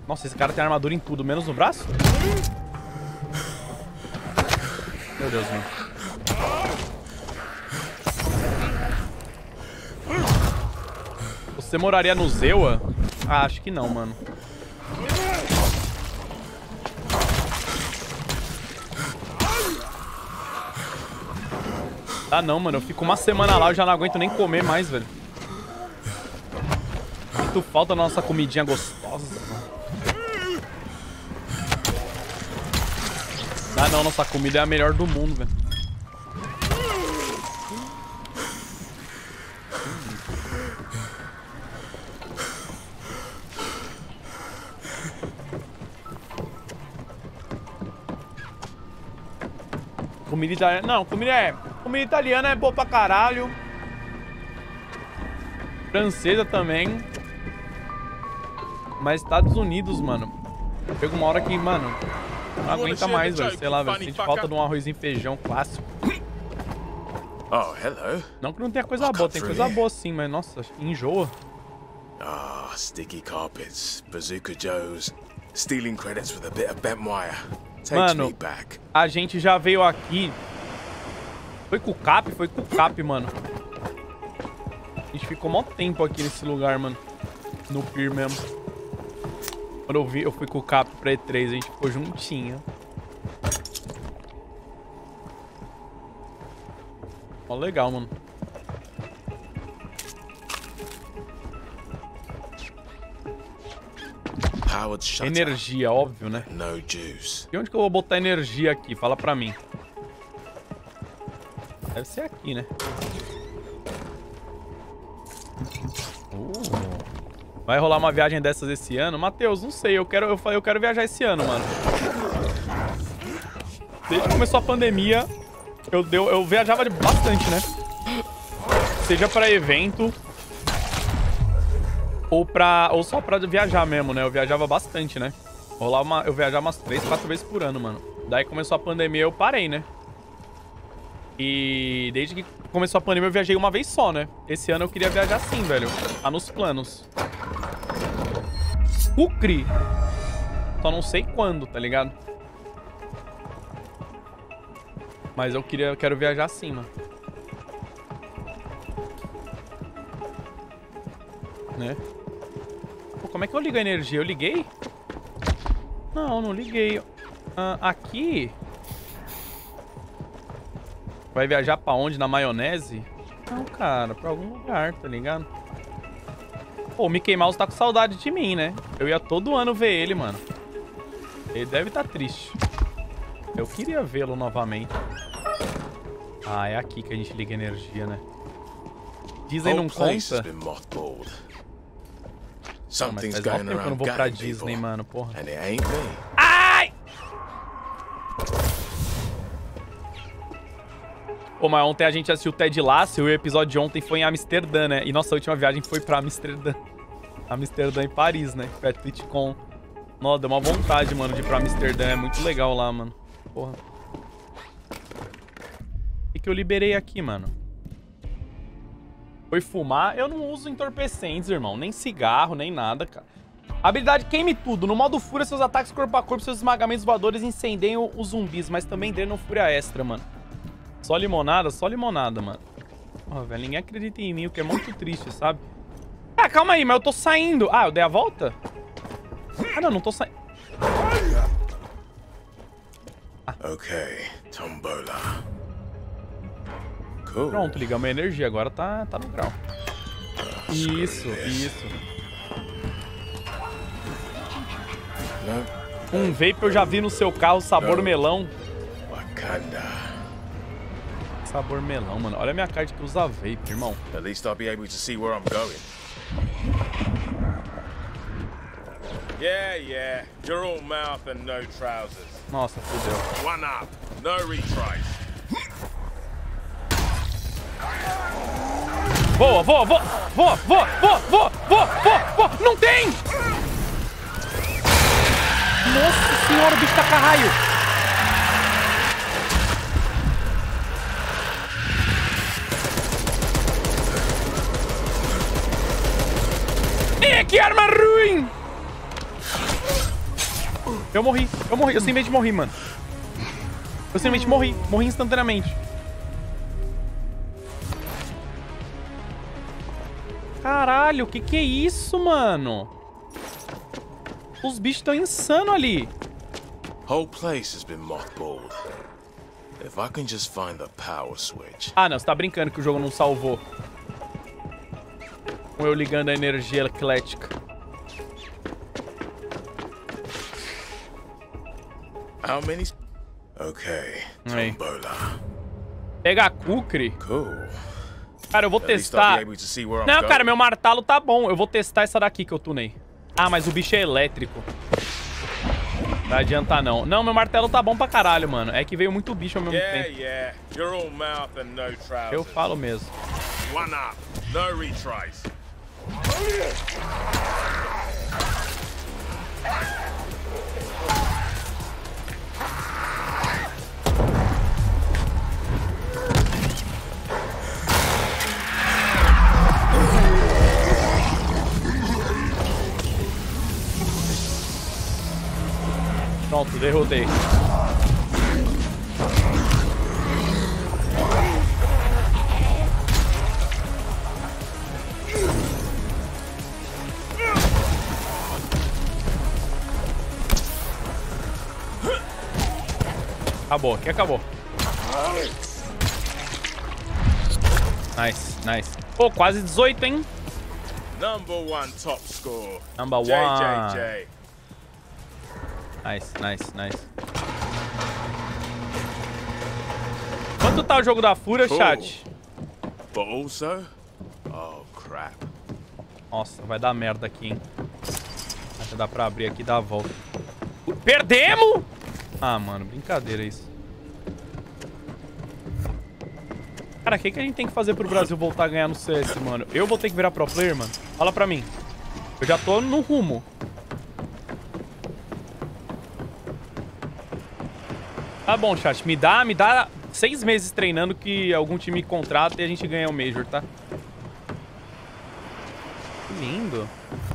Nossa, esse cara tem armadura em tudo, menos no braço? Meu Deus, mano. Você moraria no Zewa? Ah, acho que não, mano. Ah, não, mano. Eu fico uma semana lá, eu já não aguento nem comer mais, velho. Sinto falta da nossa comidinha gostosa, mano. Ah, não. Nossa comida é a melhor do mundo, velho. Comida italiana... Não, comida italiana é boa pra caralho. Francesa também. Mas Estados Unidos, mano. Chega uma hora que, mano, não aguenta mais, velho. Sei lá, velho. Sente falta de um arrozinho e feijão clássico. Oh, hello. Não que não tenha coisa boa. Tem coisa boa sim, mas, nossa, enjoa. Ah, sticky carpets, Bazooka Joes, stealing credits with a bit of bent wire. Takes me back. A gente já veio aqui. Foi com o Cap? Foi com o Cap, mano. A gente ficou mó tempo aqui nesse lugar, mano. No pier mesmo. Quando eu fui com o Cap pra E3, a gente ficou juntinho. Ó, legal, mano. Energia, óbvio, né? No juice. E onde que eu vou botar energia aqui? Fala pra mim. Deve ser aqui, né? Vai rolar uma viagem dessas esse ano? Matheus, não sei. Eu quero viajar esse ano, mano. Desde que começou a pandemia, eu viajava bastante, né? Seja pra evento ou só pra viajar mesmo, né? Eu viajava bastante, né? Eu viajava umas 3, 4 vezes por ano, mano. Daí começou a pandemia, eu parei, né? E desde que começou a pandemia, eu viajei uma vez só, né? Esse ano eu queria viajar sim, velho. Tá nos planos. Ucre. Só não sei quando, tá ligado? Mas eu quero viajar sim, mano. Né? Pô, como é que eu ligo a energia? Eu liguei? Não, não liguei. Aqui... Vai viajar pra onde? Na maionese? Não, cara. Pra algum lugar, tá ligado? Pô, o Mickey Mouse tá com saudade de mim, né? Eu ia todo ano ver ele, mano. Ele deve tá triste. Eu queria vê-lo novamente. Ah, é aqui que a gente liga energia, né? Disney não conta? Não, mas faz tempo que eu não vou pra Disney, mano, porra. Ai! Pô, mas ontem a gente assistiu o Ted Lasso e o episódio de ontem foi em Amsterdã, né? E nossa última viagem foi pra Amsterdã. Amsterdã e Paris, né? Foi a TwitchCon. Nossa, deu uma vontade, mano, de ir pra Amsterdã. É muito legal lá, mano. Porra. O que eu liberei aqui, mano? Foi fumar. Eu não uso entorpecentes, irmão. Nem cigarro, nem nada, cara. Habilidade queime tudo. No modo fúria, seus ataques corpo a corpo, seus esmagamentos voadores incendeiam os zumbis, mas também drenam fúria extra, mano. Só limonada, mano. Porra, velho, ninguém acredita em mim, o que é muito triste, sabe? Ah, calma aí, mas eu tô saindo. Ah, eu dei a volta? Ah, não tô saindo. Ok, tombola. Cool. Pronto, ligamos a energia, agora tá no grau. Isso. Um vape eu já vi no seu carro, sabor melão. Wakanda. Sabor melão, mano. Olha a minha cara de que usa vape, irmão. At least I'll be able to see where I'm going. Yeah. You're all mouth and no trousers. Nossa, fudeu. One up. No retries. Voa! Não tem! Nossa senhora, o bicho tá caralho! Que arma ruim! Eu morri. Eu simplesmente morri, mano. Eu simplesmente morri. Morri instantaneamente. Caralho, que é isso, mano? Os bichos estão insanos ali. Whole place has been mothballed. If I can just find the power switch. Ah, não, você tá brincando que o jogo não salvou. Com eu ligando a energia eclética. How many? Okay. Aí. Tombola. Pega a Kukri. Cool. Cara, eu vou At least I'll testar. be able to see where I'm Não, going. cara, meu martelo tá bom. Eu vou testar essa daqui que eu tunei. Ah, mas o bicho é elétrico. Não vai adiantar, não. Não, meu martelo tá bom pra caralho, mano. É que veio muito bicho ao mesmo tempo. Yeah. You're all mouth and no trousers. Eu falo mesmo. One up. No retries. Pronto, derrotei. Acabou, aqui acabou. Nice. Pô, quase 18, hein? Number one top score. Number one. JJJ. Nice. Quanto tá o jogo da Fúria, chat? But also, oh crap. Nossa, vai dar merda aqui, hein? Acho que dá pra abrir aqui e dar a volta. Perdemos? Ah, mano, brincadeira isso. Cara, o que a gente tem que fazer pro Brasil voltar a ganhar no CS, mano? Eu vou ter que virar pro player, mano? Fala pra mim. Eu já tô no rumo. Tá bom, chat. Me dá 6 meses treinando que algum time contrata e a gente ganha o Major, tá? Que lindo.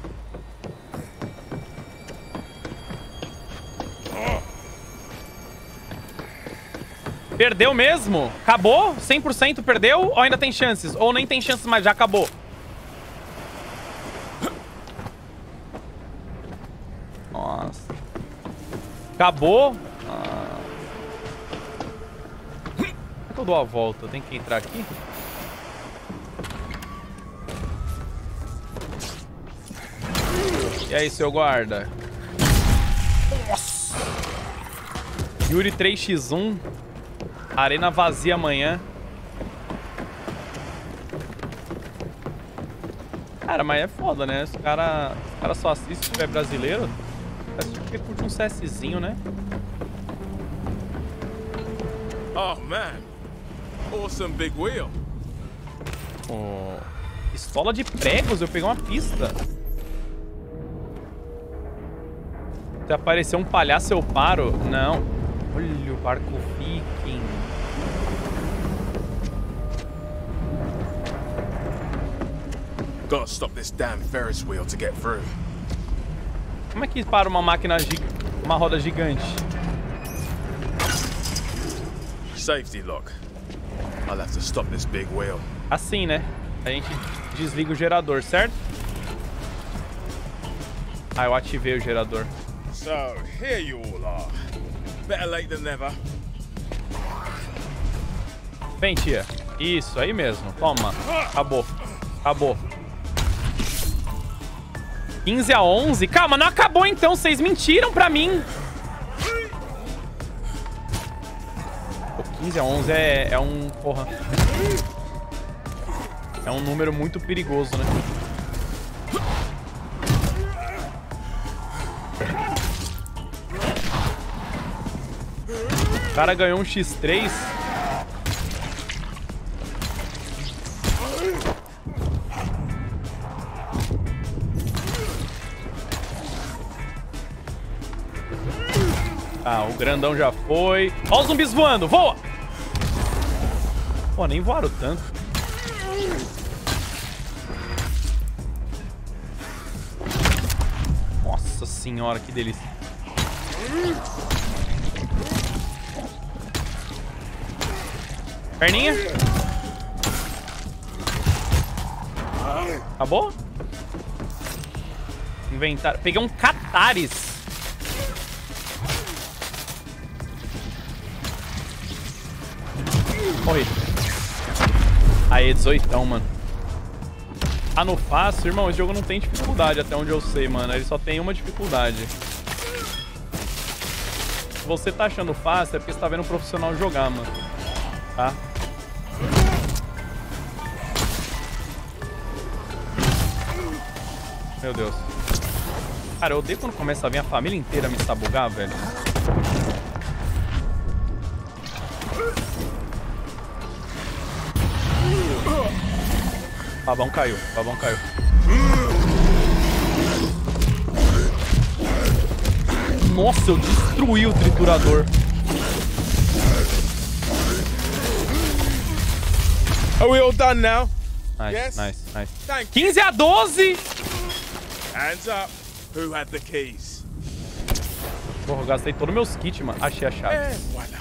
Perdeu mesmo? Acabou? 100% perdeu? Ou ainda tem chances? Ou nem tem chances, mas já acabou? Nossa. Acabou? Como é que eu dou a volta? Eu tenho que entrar aqui? E aí, seu guarda? Nossa! Yuri 3x1. Arena vazia amanhã. Cara, mas é foda, né? Os cara só assistem se tiver brasileiro. Assiste porque curte um CSzinho, né? Oh man, awesome big wheel. Oh, pistola de pregos, eu peguei uma pista. Se aparecer um palhaço, eu paro. Não. Olha o barco viking. Gotta stop this damn Ferris wheel to get through. Como é que para uma máquina uma roda gigante? Safety lock. I'll have to stop this big wheel. Assim, né? A gente desliga o gerador, certo? Ah, eu ativei o gerador. So, here you all are. Better late than never. Vem, tia. Isso, aí mesmo. Toma. Acabou. Acabou. 15-11. Calma, não acabou então. Vocês mentiram pra mim. Pô, 15-11 é um... Porra. É um número muito perigoso, né? O cara ganhou um X3. Ah, o grandão já foi. Ó os zumbis voando, voa! Pô, nem voaram tanto. Nossa senhora, que delícia. Perninha. Acabou? Inventário. Peguei um Cataris. Morri. Aê, 18, mano. Ah, no fácil, irmão, esse jogo não tem dificuldade, até onde eu sei, mano. Ele só tem uma dificuldade. Se você tá achando fácil, é porque você tá vendo um profissional jogar, mano. Tá? Meu Deus. Cara, eu odeio quando começa a vir a família inteira me sabugar, velho. Babão caiu, babão caiu. Nossa, eu destruí o triturador. Are we all done now? Nice, Yes? nice, nice. Thank 15 a 12! Hands up. Who had the keys? Porra, eu gastei todos meus kits, mano. Achei a chave. Voila.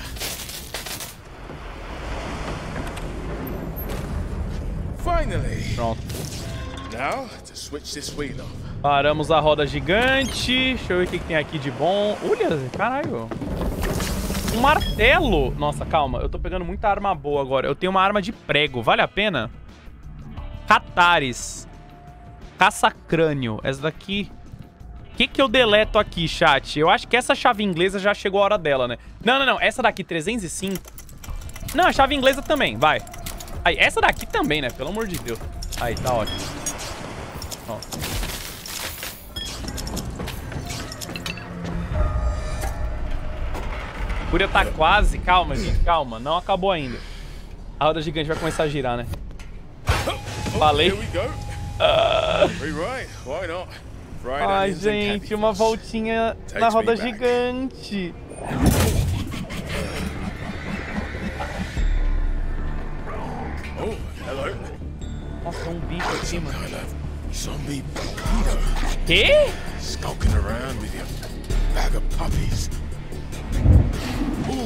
Finally. Pronto. Now to switch this wheel off. Paramos a roda gigante. Deixa eu ver o que tem aqui de bom. Olha, caralho. Um martelo. Nossa, calma. Eu tô pegando muita arma boa agora. Eu tenho uma arma de prego. Vale a pena? Cataris. Caça-crânio. Essa daqui... O que eu deleto aqui, chat? Eu acho que essa chave inglesa já chegou a hora dela, né? Não, não, não. Essa daqui, 305. Não, a chave inglesa também. Vai. Aí, essa daqui também, né? Pelo amor de Deus. Aí, tá ótimo. Ó. A fúria tá quase. Calma, gente. Calma. Não acabou ainda. A roda gigante vai começar a girar, né? Falei. Here we go. Rewrite. Why not? Fried Ai, onions and gente, candy uma floss. voltinha na Takes roda me back. gigante. Oh, hello. Nossa, tem um bicho aqui, mano. Kind of zombie pedo Quê? skulking around with your bag of puppies. Ooh.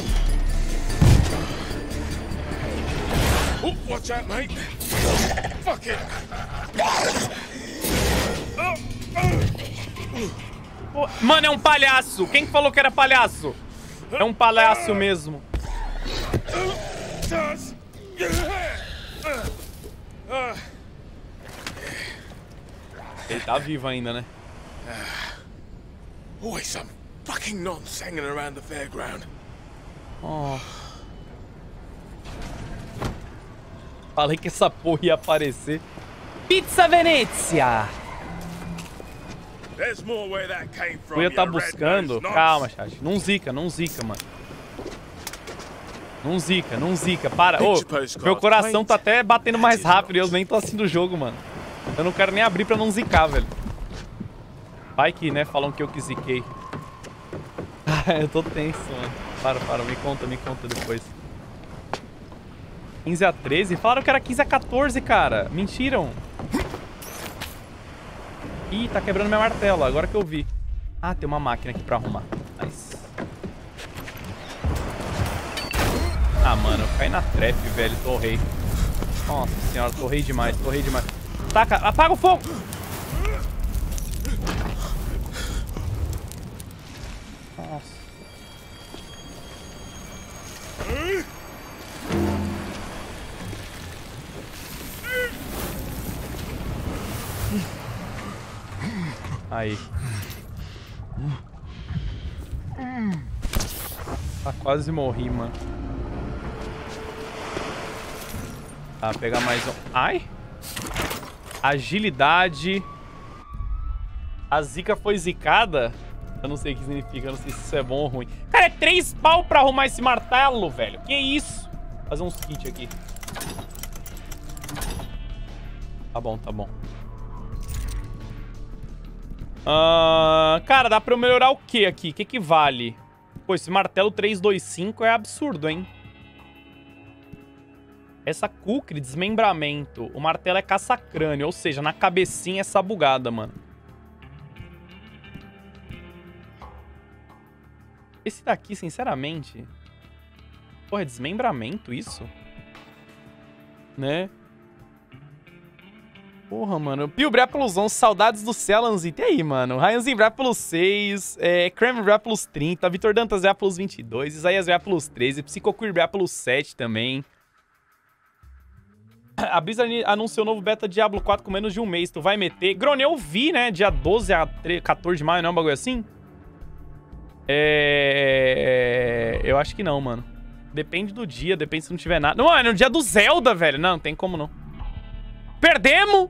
Oh, watch out, mate. Fuck it. Pô, mano, é um palhaço. Quem falou que era palhaço? É um palhaço mesmo. Ele tá vivo ainda, né? Always some fucking nonce hanging around the fairground. Oh. Falei que essa porra ia aparecer. Pizza Venezia! There's more where that came from. Eu ia tá you buscando. red-nosed Calma, chat. Não zica, mano. Não zica. Para. Ô, meu coração tá até batendo mais rápido e eu nem tô assim do jogo, mano. Eu não quero nem abrir pra não zicar, velho. Vai que, né, falam que eu que ziquei. Eu tô tenso, mano. Para. Me conta depois. 15 a 13? Falaram que era 15 a 14, cara. Mentiram. Ih, tá quebrando meu martelo. Agora que eu vi. Ah, tem uma máquina aqui pra arrumar. Nice. Ah, mano, eu caí na trap, velho. Torrei. Nossa senhora, torrei demais. Taca, apaga o fogo! Nossa. Aí. Ah, quase morri, mano. Tá, pegar mais um. Ai! Agilidade. A zica foi zicada? Eu não sei o que significa, eu não sei se isso é bom ou ruim. Cara, é 3 pau pra arrumar esse martelo, velho. Que isso? Vou fazer uns kits aqui. Tá bom. Cara, dá pra eu melhorar o que aqui? O que vale? Pô, esse martelo 325 é absurdo, hein? Essa Kukri, desmembramento. O martelo é caça-crânio, ou seja, na cabecinha essa bugada, mano. Esse daqui, sinceramente... Porra, é desmembramento isso? Né? Porra, mano. Pilbré pelos 11, saudades do Celanzito. E aí, mano? Ryanzinho Bré pelos 6, Kramer Bré pelos 30, Vitor Dantas Bré pelos 22, Isaías Bré pelos 13, Psicocur Bré pelos 7 também. A Blizzard anunciou o novo beta Diablo 4 com menos de um mês. Tu vai meter? Grone, eu vi, né? Dia 12 a 14 de maio, não é um bagulho assim? Eu acho que não, mano. Depende do dia, depende se não tiver nada. Não, é no dia do Zelda, velho. Não tem como não. Perdemos!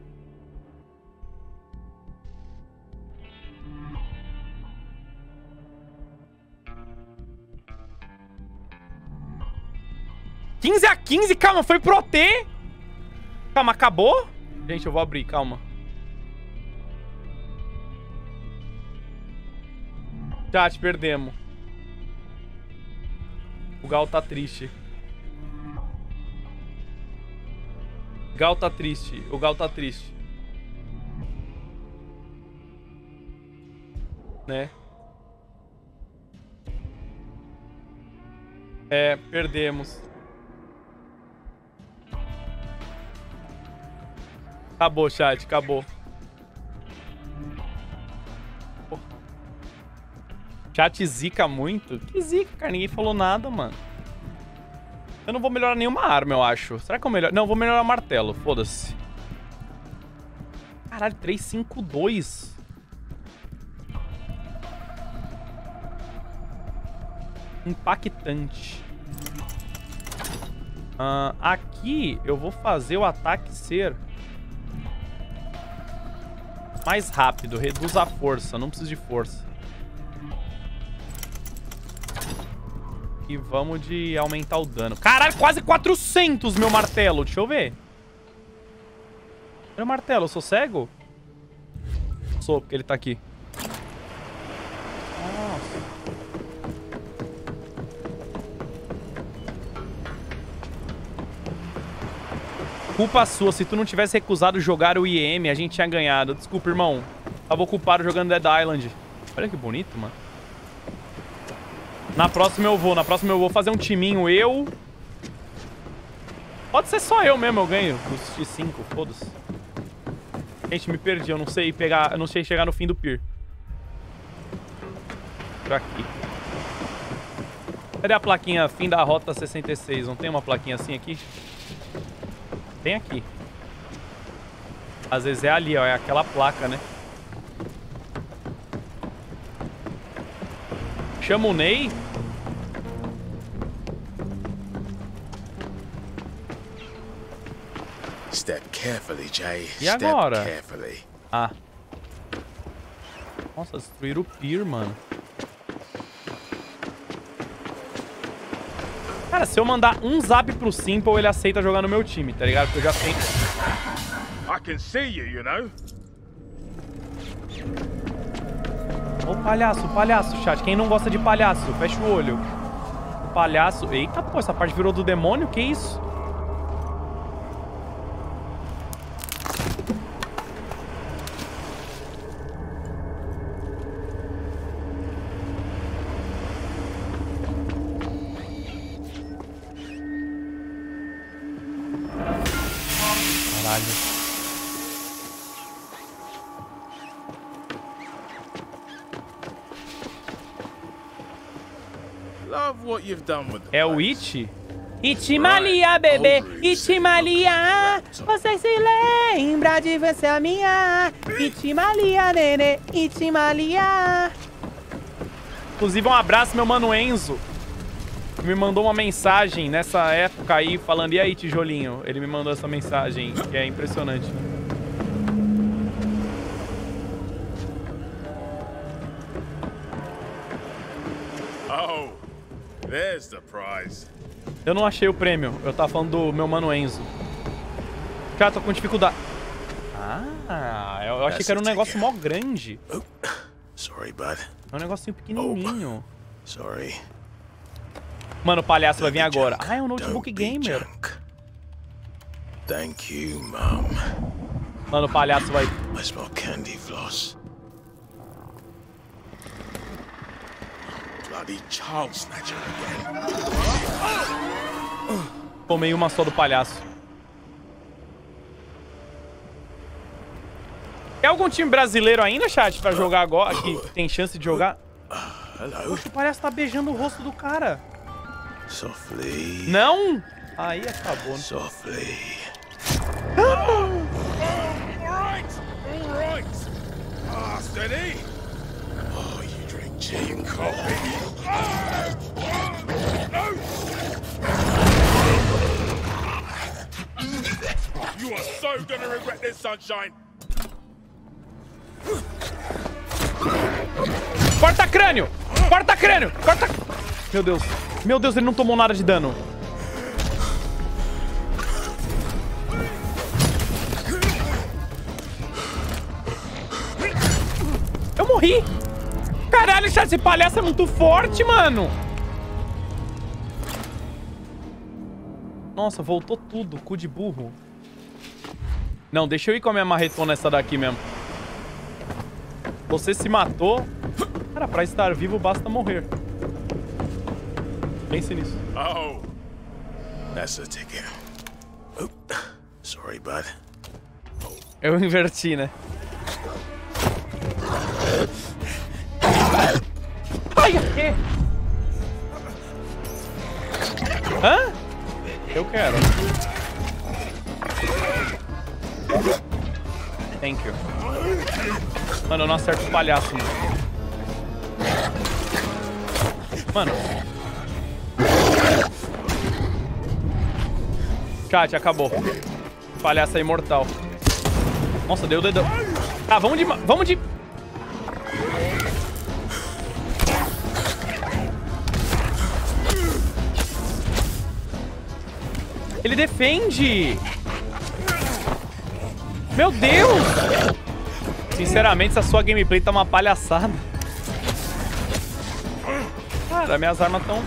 $15-15, calma, foi pro T. Calma, acabou? Gente, eu vou abrir, calma. Chat, perdemos. O Gal tá triste. Gal tá triste. O Gal tá triste. Né? Perdemos. Acabou, chat. Acabou. Porra. Chat zica muito? Que zica, cara? Ninguém falou nada, mano. Eu não vou melhorar nenhuma arma, eu acho. Será que eu melhoro? Não, eu vou melhorar o martelo. Foda-se. Caralho, 352. Impactante. Aqui eu vou fazer o ataque ser mais rápido. Reduz a força. Não preciso de força. E vamos de aumentar o dano. Caralho, quase 400, meu martelo. Deixa eu ver. Meu martelo, eu sou cego? Sou, porque ele tá aqui. Nossa. Culpa sua. Se tu não tivesse recusado jogar o IEM, a gente tinha ganhado. Desculpa, irmão. Tava ocupado jogando Dead Island. Olha que bonito, mano. Na próxima eu vou fazer um timinho eu. Pode ser só eu mesmo, eu ganho os X5, foda-se. Gente, me perdi, eu não sei pegar, eu não sei chegar no fim do pier. Por aqui. Cadê a plaquinha fim da rota 66? Não tem uma plaquinha assim aqui? Tem aqui. Às vezes é ali, ó, é aquela placa, né? Chama o Ney. Step carefully, Jay. E agora? Step carefully. Ah. Nossa, destruíram o pier, mano. Cara, se eu mandar um zap pro Simple, ele aceita jogar no meu time, tá ligado? Porque eu já tenho... I can see you, you know. Ô, palhaço, chat. Quem não gosta de palhaço, fecha o olho. O palhaço... Eita, pô, essa parte virou do demônio? Que isso? Caralho. É o It? Itimalia, bebê, Itimalia, você se lembra de vencer a minha Itimalia, nenê, Itimalia. Inclusive, um abraço, meu mano Enzo, que me mandou uma mensagem nessa época aí, falando, e aí, tijolinho? Ele me mandou essa mensagem, que é impressionante. There's the prize. Eu não achei o prêmio. Eu tava falando do meu mano Enzo. Cara, tô com dificuldade. Ah, eu achei que era um negócio mó grande. Oh, sorry, bud. É um negocinho pequenininho. Sorry. Mano, o palhaço vai vir agora. Ah, é um notebook gamer. Thank you, mom. Mano, o palhaço vai... I smell candy floss. bloody child snatcher again. Tomei uma só do palhaço. Tem algum time brasileiro ainda, chat, pra jogar agora? Que tem chance de jogar? Hello. Poxa, o palhaço tá beijando o rosto do cara. Softly. Não! Aí acabou. Né? Softly. All right. Ah, steady. Oh, you drink tea and coffee. You are so gonna regret this, sunshine. Corta crânio! Corta crânio! Corta... Meu Deus. Meu Deus, ele não tomou nada de dano. Eu morri! Caralho, chat, esse palhaço é muito forte, mano! Nossa, voltou tudo. Cu de burro. Não, deixa eu ir com a minha marretona essa daqui mesmo. Você se matou. Cara, pra estar vivo basta morrer. Pense nisso. Oh, that's a ticket. Oh, sorry, bud. Eu inverti, né? Ai, que? Hã? Eu quero. Thank you. Mano, eu não acerto o palhaço, mano. Mano. Chat, acabou. O palhaço é imortal. Nossa, deu o dedão. Tá, vamos de... Vamos de... Ele defende! Meu Deus! Sinceramente, essa sua gameplay tá uma palhaçada. Cara, minhas armas estão...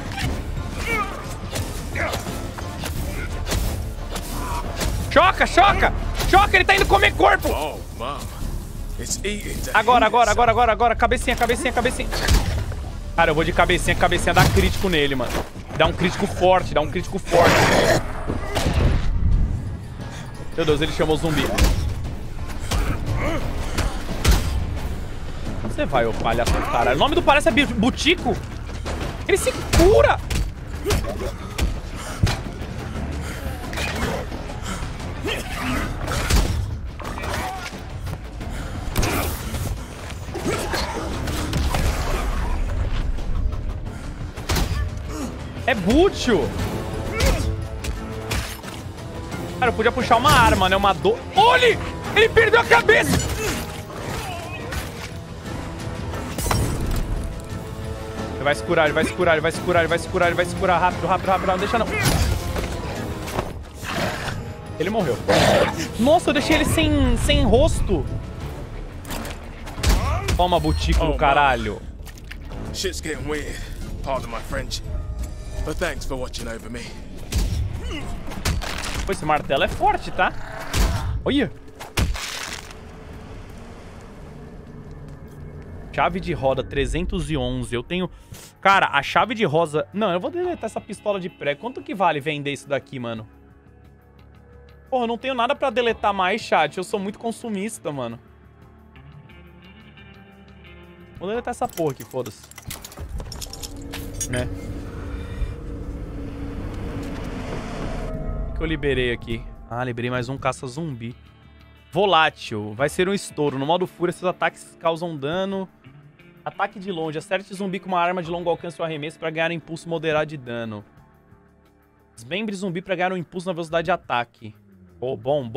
Choca, choca! Choca, ele tá indo comer corpo! Oh, mom. It's eating to Agora. Cabecinha. Cara, eu vou de cabecinha dá crítico nele, mano. Dá um crítico forte. Meu Deus, ele chamou o zumbi. Você vai, ô palhaço do caralho. O nome do palhaço é Butico? Ele se cura! É Bútil! Cara, eu podia puxar uma arma, né? Uma dor... Olhe! Ele perdeu a cabeça! Ele vai se curar. Rápido, não deixa não. Ele morreu. Nossa, eu deixei ele sem rosto. Toma, Butico do caralho. Shit's getting weird. Pardon my French. But thanks for watching over me. Pô, esse martelo é forte, tá? Olha. Chave de roda 311. Eu tenho... Cara, a chave de rosa... Não, eu vou deletar essa pistola de prego. Quanto que vale vender isso daqui, mano? Porra, eu não tenho nada pra deletar mais, chat. Eu sou muito consumista, mano. Vou deletar essa porra aqui, foda-se. Né? O que eu liberei aqui? Ah, liberei mais um caça-zumbi. Volátil. Vai ser um estouro. No modo fúria, seus ataques causam dano. Ataque de longe. Acerte zumbi com uma arma de longo alcance ou arremesso para ganhar um impulso moderado de dano. Desmembre zumbi para ganhar um impulso na velocidade de ataque. Oh, bom.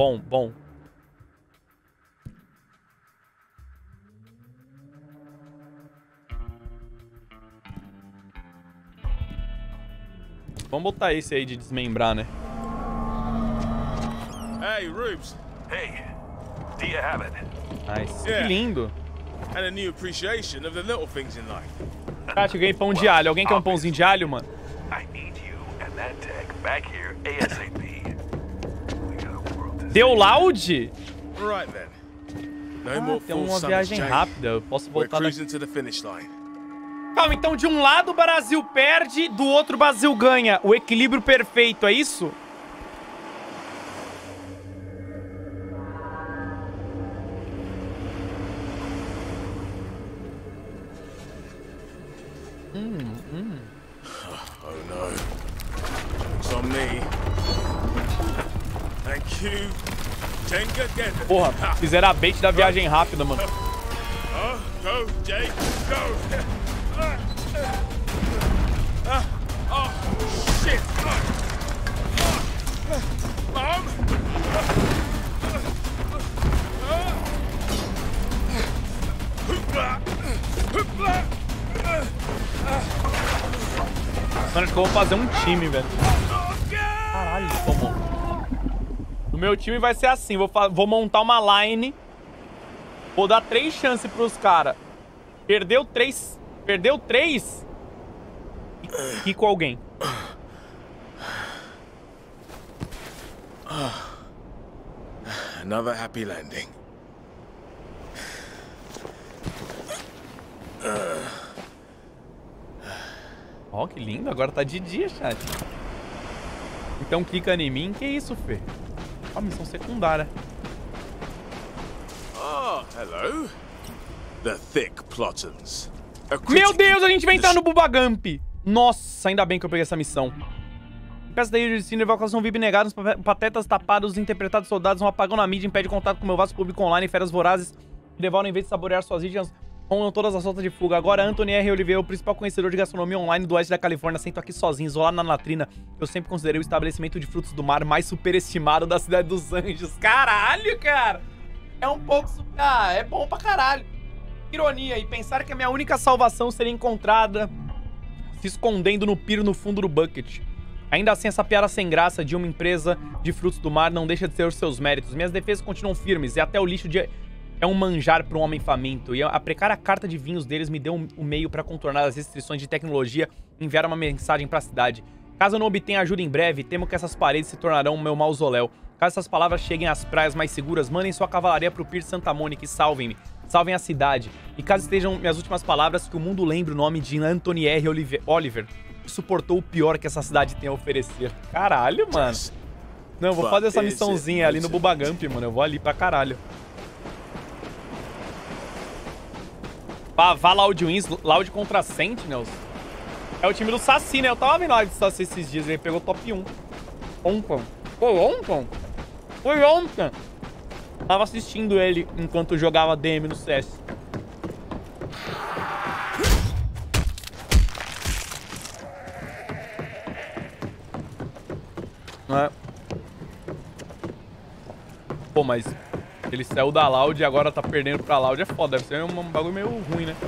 Vamos botar esse aí de desmembrar, né? Hey, Rubes. Hey, do you have it? Nice. Yeah. Que lindo. And a new appreciation of the little things in life. Chat, ganhei pão de alho. Alguém quer um pãozinho de alho, mano? I need you and that tech back here ASAP. We got a world to Deu loud? Right then. No more Tem full uma summer viagem Jane. rápida. Eu posso We're voltar cruising daqui. to the finish line. Calma, então de um lado o Brasil perde, do outro o Brasil ganha. O equilíbrio perfeito, é isso? Oh no. It's on me. Thank you. Jenga again. Porra, fizeram a bait da viagem rápida, mano. Oh, go, Jake, go. Oh, shit. Mom. Mano, acho que eu vou fazer um time, velho. Caralho, tomou. No meu time vai ser assim, vou montar uma line. Vou dar 3 chances pros caras. Perdeu 3. E com alguém. Another happy landing. Ó, que lindo. Agora tá de dia, chat. Então clica em mim. Que isso, Fê? Ó, missão secundária. Oh, hello. The thick plottons. Meu Deus, a gente vai entrar no Bubagump. Nossa, ainda bem que eu peguei essa missão. Peça da ilha de destino, evacuação VIP negada, os patetas tapados, os interpretados soldados, um apagão na mídia, impede contato com o meu vasto público online, feras vorazes que devoram em vez de saborear suas vítimas, rondam todas as rotas de fuga. Agora, Anthony R. Oliveira, o principal conhecedor de gastronomia online do oeste da Califórnia, sento aqui sozinho, isolado na latrina. Eu sempre considerei o estabelecimento de frutos do mar mais superestimado da cidade dos Anjos. Caralho, cara! É um pouco... Ah, é bom pra caralho. Ironia, e pensar que a minha única salvação seria encontrada se escondendo no piro no fundo do bucket. Ainda assim, essa piada sem graça de uma empresa de frutos do mar não deixa de ter os seus méritos. Minhas defesas continuam firmes e até o lixo é um manjar para um homem faminto. E a precária carta de vinhos deles me deu o meio para contornar as restrições de tecnologia e enviar uma mensagem para a cidade. Caso eu não obtenha ajuda em breve, temo que essas paredes se tornarão meu mausoléu. Caso essas palavras cheguem às praias mais seguras, mandem sua cavalaria pro Pier Santa Mônica e salvem-me. Salvem a cidade. E caso estejam minhas últimas palavras, que o mundo lembre o nome de Anthony R. Oliver, que suportou o pior que essa cidade tem a oferecer. Caralho, mano. Não, eu vou fazer essa missãozinha ali no Bubagump, mano. Eu vou ali pra caralho. Vá Loud Wins, Loud contra Sentinels. É o time do Saci, né? Eu tava vendo a live do Saci esses dias, ele pegou top 1. Ontem. Foi ontem? Foi ontem. Tava assistindo ele enquanto jogava DM no CS. É. Pô, mas ele saiu da Loud e agora tá perdendo pra Loud. É foda, deve ser um bagulho meio ruim, né?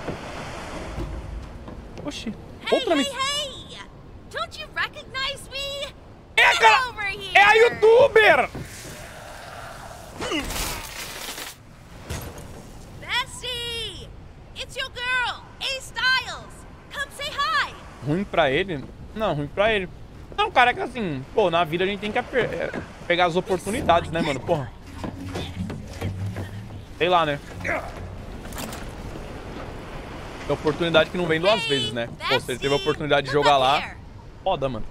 Oxi. Outra missão. Don't you recognize me? É a cara... É a youtuber! Bessie! It's your girl, A Styles! Come say hi! Ruim pra ele? Não, ruim pra ele. Não, cara, é que assim, pô, na vida a gente tem que pegar as oportunidades, né, mano? Porra. Sei lá, né? É oportunidade que não vem 2 vezes, né? Pô, se ele teve a oportunidade de jogar lá, foda, mano.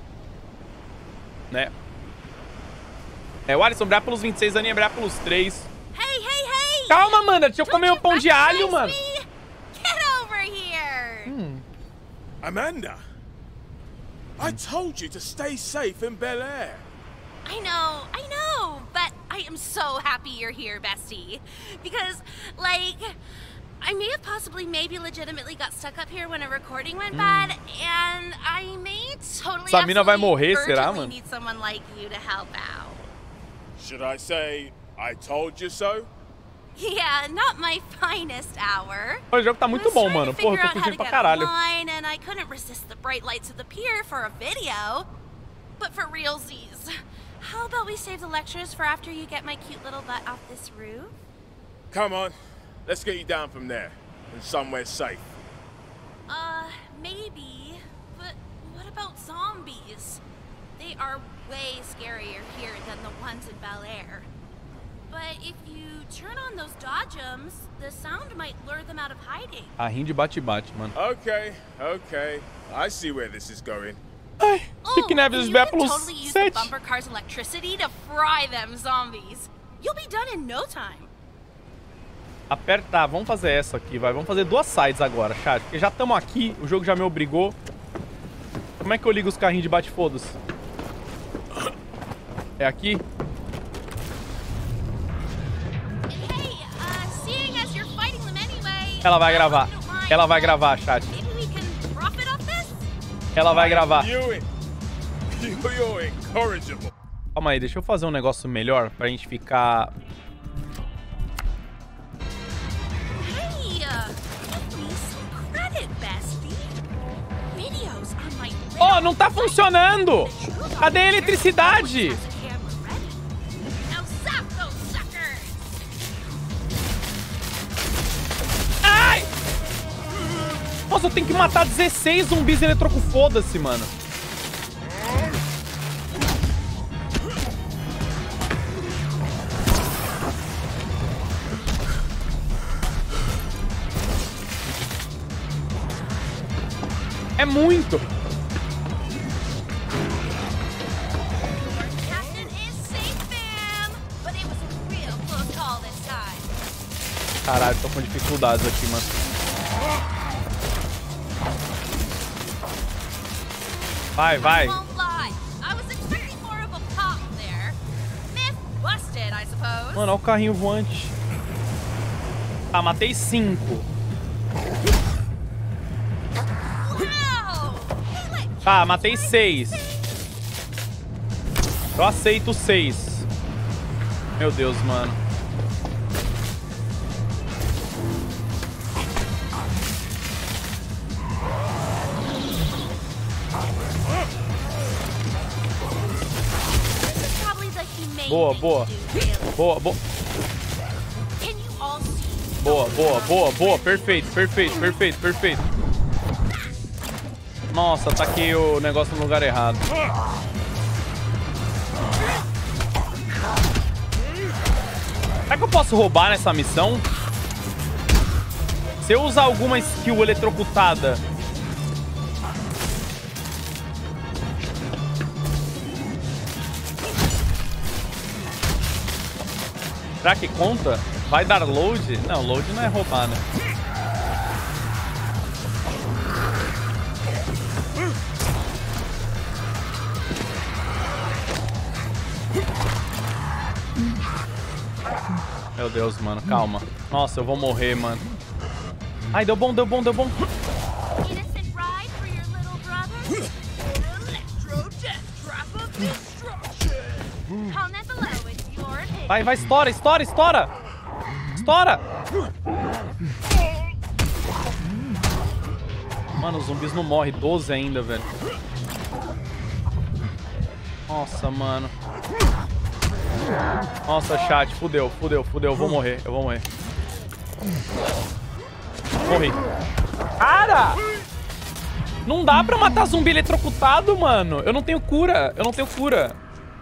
Né? É, o Alisson, brilhar pelos 26, Aninha, brilhar pelos 3. Calma, Amanda, deixa eu comer um pão de alho, mano. Get over here! Amanda, I told you to stay safe in Bel Air. I know, but I am so happy you're here, Bestie. Because, like, I may have possibly maybe legitimately got stuck up here when a recording went bad, and I may totally Essa mina vai morrer, será, mano? need someone like you to help out. Should I say, I told you so? Yeah, not my finest hour. O jogo tá muito bom, mano. Porra, eu tô curtindo pra caralho. And I couldn't resist the bright lights of the pier for a video. But for realsies, how about we save the lectures for after you get my cute little butt off this roof? Come on, let's get you down from there, and somewhere safe. Maybe. But what about zombies? They are way scarier here than the ones in Bel Air. but if you turn on those dodgems, the sound might lure them out of hiding. Carrinho de bate-bate, mano. Okay, okay. I see where this is going. Ai, que neve you vai can pelos totally use the 7. bumper car's electricity to fry them zombies. You'll be done in no time. Apertar, vamos fazer essa aqui, vai. Vamos fazer 2 sides agora, chat. Porque já estamos aqui, o jogo já me obrigou. Como é que eu ligo os carrinhos de bate-foda-se? É aqui? Hey, seeing as you're fighting them anyway, Ela vai gravar. I hope you don't mind, Ela vai but gravar, chat. Maybe we can profit off this? Ela vai gravar. Knew it. You're incorrigible. Calma aí, deixa eu fazer um negócio melhor pra gente ficar... Hey, give me some credit, bestie. Videos on my Oh, não tá funcionando! Cadê a eletricidade? Now zap those suckers! Ai! Nossa, eu tenho que matar 16 zumbis eletroco, foda-se, mano. É muito! Captain is safe, ma'am, but it was a real close call this time. Caralho, tô com dificuldades aqui, mano. Vai, vai. Won't lie. I was expecting more of a pop there. Myth busted, I suppose. Mano, olha o carrinho voante. Tá, matei 5. Wow! Hey, like, Tá, matei 6. Eu aceito 6. Meu Deus, mano. this is probably the humane Boa, thing boa. to do, really. Boa, boa. Can you all see? Boa, boa, boa, boa. Perfeito, perfeito, perfeito, perfeito. Nossa, taquei o negócio no lugar errado. Será que eu posso roubar nessa missão? Se eu usar alguma skill eletrocutada... Será que conta? Vai dar load? Não, load não é roubar, né? Meu Deus, mano, calma. Nossa, eu vou morrer, mano. Ai, deu bom, deu bom, deu bom. Innocent ride for your little brother? Electro death trap of destruction. Comment below with your opinion. Vai, vai, estoura, estoura, estoura. Estoura. Mano, os zumbis não morrem. 12 ainda, velho. Nossa, mano. Nossa, chat. Fudeu, fudeu, fudeu. Eu vou morrer, eu vou morrer. Morri. Cara! Não dá pra matar zumbi eletrocutado, mano. Eu não tenho cura. Eu não tenho cura.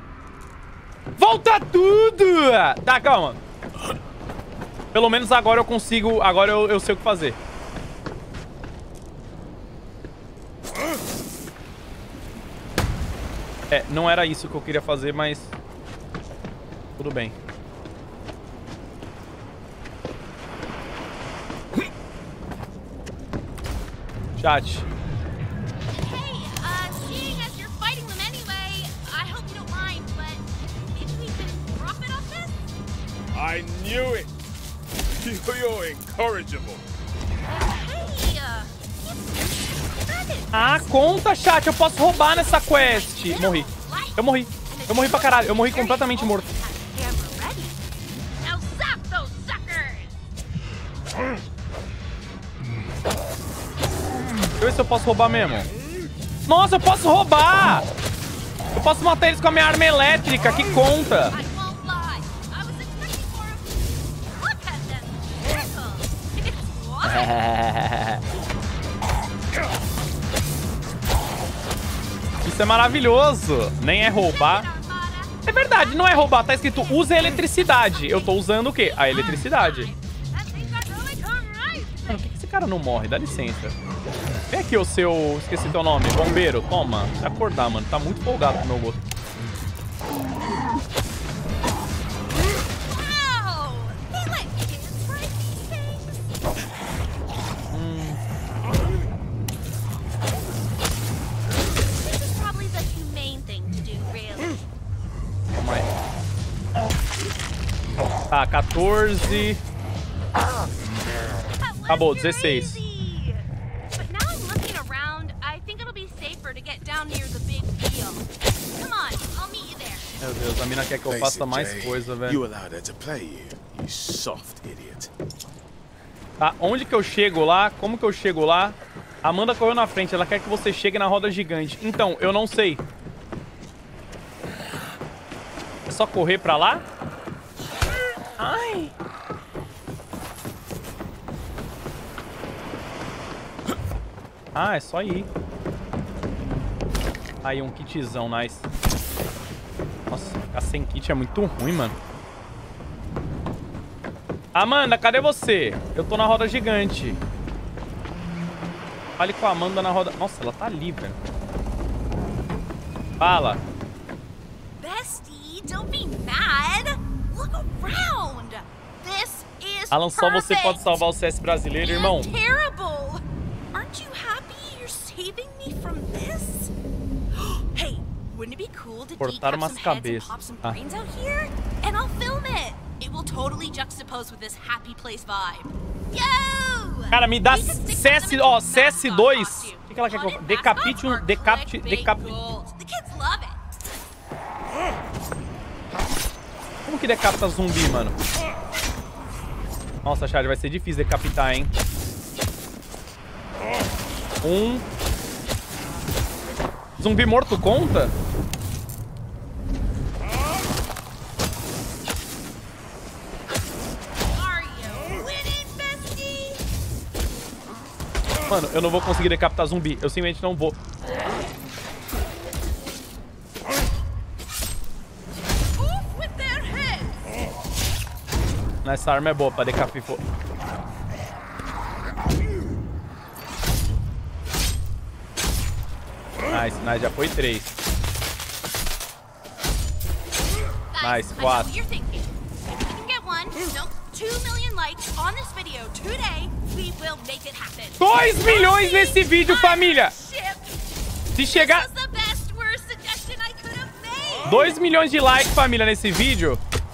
Volta tudo! Tá, calma. Pelo menos agora eu consigo... Agora eu sei o que fazer. É, não era isso que eu queria fazer, mas... Tudo bem. Chat. Hey, seeing as you're fighting them anyway, I hope you don't mind, but maybe we can profit off this? I knew it. You're incorrigible. Hey, give me some credit. Ah, conta, chat. Eu posso roubar nessa quest. Morri. Eu morri. Eu morri pra caralho. Eu morri completamente morto. Camera ready. Now zap those suckers. Deixa eu ver se eu posso roubar mesmo. Nossa, eu posso roubar! Eu posso matar eles com a minha arma elétrica. Que conta? I won't lie. I was expecting more of... Look at them. Miracle. It's wild. Isso é maravilhoso. Nem é roubar. Armada. É verdade, não é roubar. Tá escrito use a eletricidade. Eu tô usando o quê? A eletricidade. Mano, por que esse cara não morre? Dá licença. Vem aqui o seu... Esqueci teu nome. Bombeiro. Toma. Vai acordar, mano. Tá muito folgado pro meu gosto. Tá, 14. Acabou, 16. Meu Deus, a mina quer que eu faça mais coisa, velho. Tá, onde que eu chego lá? Como que eu chego lá? Amanda correu na frente, ela quer que você chegue na roda gigante. Então, eu não sei. É só correr pra lá? Ai. Ah, é só ir. Aí, um kitzão, nice. Nossa, ficar sem kit é muito ruim, mano. Amanda, cadê você? Eu tô na roda gigante. Fale com a Amanda na roda... Nossa, ela tá ali, velho. Fala. Bestie, don't be mad. Look around. This is Alan, só você pode salvar o CS brasileiro, irmão. Terrible. Aren't you happy you're saving me from this? Hey, wouldn't it be cool to cortar umas cabeças. Pop some brains out here? And I'll film it. It will totally juxtapose with this happy place vibe. Yo! Cara, me dá CS, ó, CS2. O que ela quer que eu... Decapite um... Decapite... The kids love it. Como que decapita zumbi, mano? Nossa, Chad, vai ser difícil decapitar, hein? Zumbi morto conta? Mano, eu não vou conseguir decapitar zumbi. Eu simplesmente não vou. Essa arma é boa pra decapitar. Nice, nice. Já foi 3. Nice, 4. 2 milhões nesse vídeo, família! Se chegar... 2 milhões de likes, família, nesse vídeo...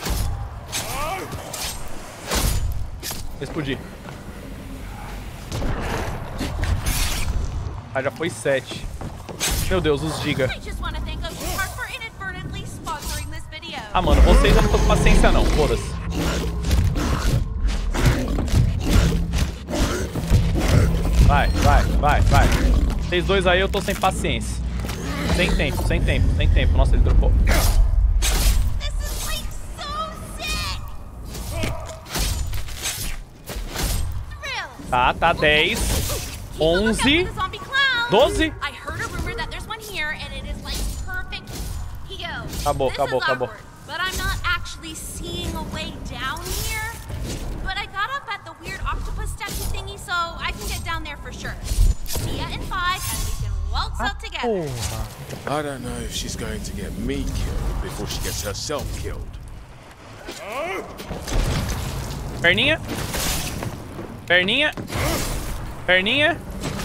Vou explodir. Ah, já foi 7. Meu Deus, os giga. Ah, mano, vocês eu não tô com paciência, não. Foda-se. Vai, vai, vai, vai. Vocês dois aí eu tô sem paciência. Sem tempo, sem tempo, sem tempo. Nossa, ele dropou. Tá, tá, 10, 11, 12. Acabou, acabou, acabou. I don't know if she's going to get me killed before she gets herself killed. Perninha. Perninha. Perninha.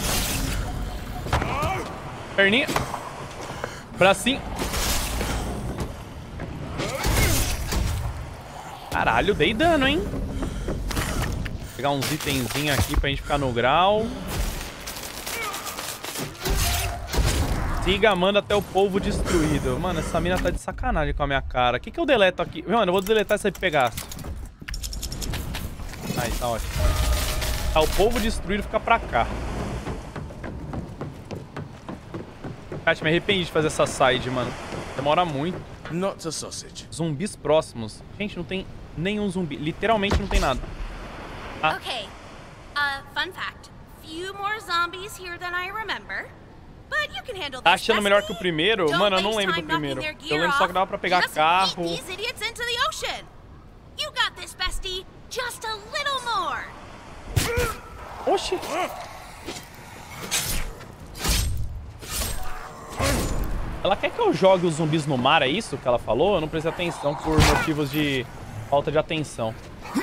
Perninha. Bracinho. Caralho, dei dano, hein? Vou pegar uns itenzinhos aqui pra gente ficar no grau. Siga, manda até o polvo destruído. Mano, essa mina tá de sacanagem com a minha cara. O que que eu deleto aqui? Mano, eu vou deletar essa de pegaço. Aí, tá ótimo. Tá, o polvo destruído fica pra cá. Kat, me arrependi de fazer essa side, mano. Demora muito. Not a sausage. Zumbis próximos. Gente, não tem nenhum zumbi. Literalmente não tem nada. Ah. Okay. Fun fact. Few more zombies here than I remember. But you can handle Tá this, achando melhor que o bestie. primeiro? Don't Mano, eu não waste lembro do time knocking primeiro. their Eu gear lembro só que dava pra pegar off. carro. Just yeet these idiots into the ocean. You got this, bestie. Just a little more. Oxi. Ela quer que eu jogue os zumbis no mar, é isso que ela falou? Eu não prestei atenção por motivos de falta de atenção.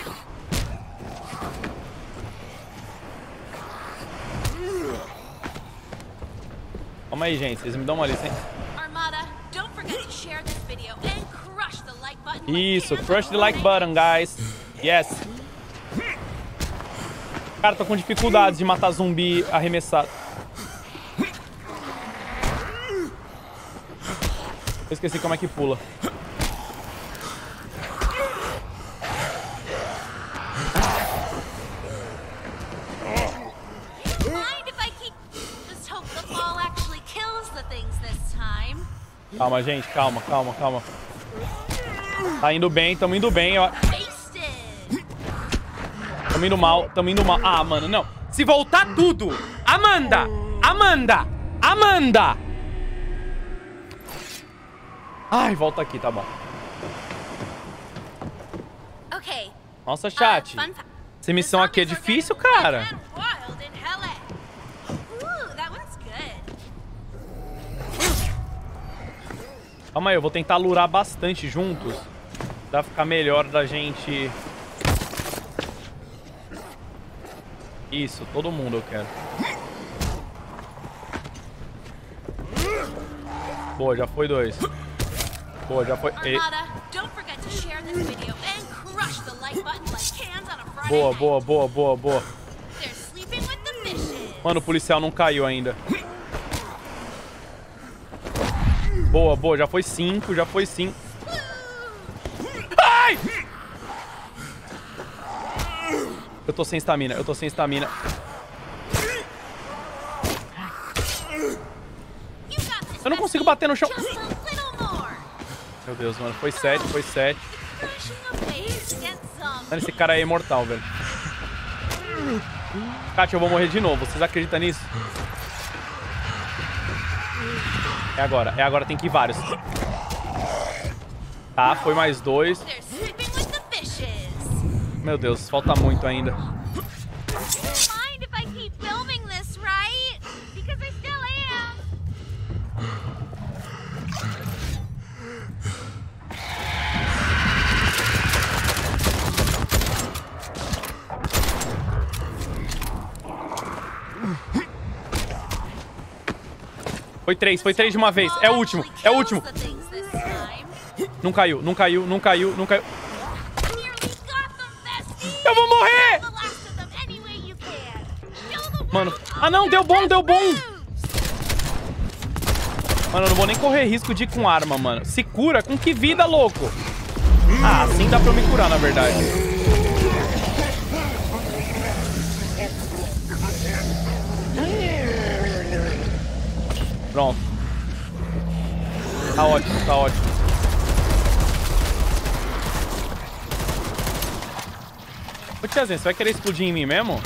Calma aí, gente. Vocês me dão uma licença. Armada, don't forget to share this video and crush the like button. like Isso, cans crush on the like Friday. button, guys. Yes. Cara, tô com dificuldades de matar zumbi arremessado. Eu esqueci como é que pula. Mind if I keep... Just hope the fall actually kills the things this time. Calma, gente. Calma, calma, calma. Tá indo bem, tamo indo bem. Wasted. Tamo indo mal, tamo indo mal. Ah, mano, não. Se voltar tudo. Amanda! Amanda! Amanda! Ai, volta aqui, tá bom. Okay. Nossa, chat. Fun fact. Essa missão aqui é difícil, cara. Wild in LA. Ooh, that one's good. Calma aí, eu vou tentar lurar bastante juntos. Pra ficar melhor da gente... Isso, todo mundo eu quero. Boa, já foi 2. Boa, já foi... Ei. Armada, don't forget to share this video and crush the like button like cans on a Friday Boa, night. boa, boa, boa, boa. They're sleeping with the fishes. Mano, o policial não caiu ainda. Boa, boa, já foi 5, já foi 5. Ai! Eu tô sem estamina, eu tô sem estamina. You got this, Eu não consigo bestie. bater no chão. Just a little more. Meu Deus, mano, foi 7, foi 7. Brushing a face against some. Mano, esse cara aí é imortal, velho. Kátia, eu vou morrer de novo. Vocês acreditam nisso? É agora, tem que ir vários. Tá, foi mais 2. They're sleeping with the fishes. Meu Deus, falta muito ainda. Mind if I keep filming this, right? Because I still am. Foi 3 de uma vez. É o último, é o último. The things this time. Não caiu, não caiu, não caiu, não caiu. Nearly got them, bestie. Eu vou morrer! The last of them any way you can. Show the Mano, world ah não, deu bom, deu bom. moves. Mano, eu não vou nem correr risco de ir com arma, mano. Se cura, com que vida, louco? Ah, assim dá pra eu me curar, na verdade. Pronto. Tá ótimo, tá ótimo. Ô, tiazinha, você vai querer explodir em mim mesmo?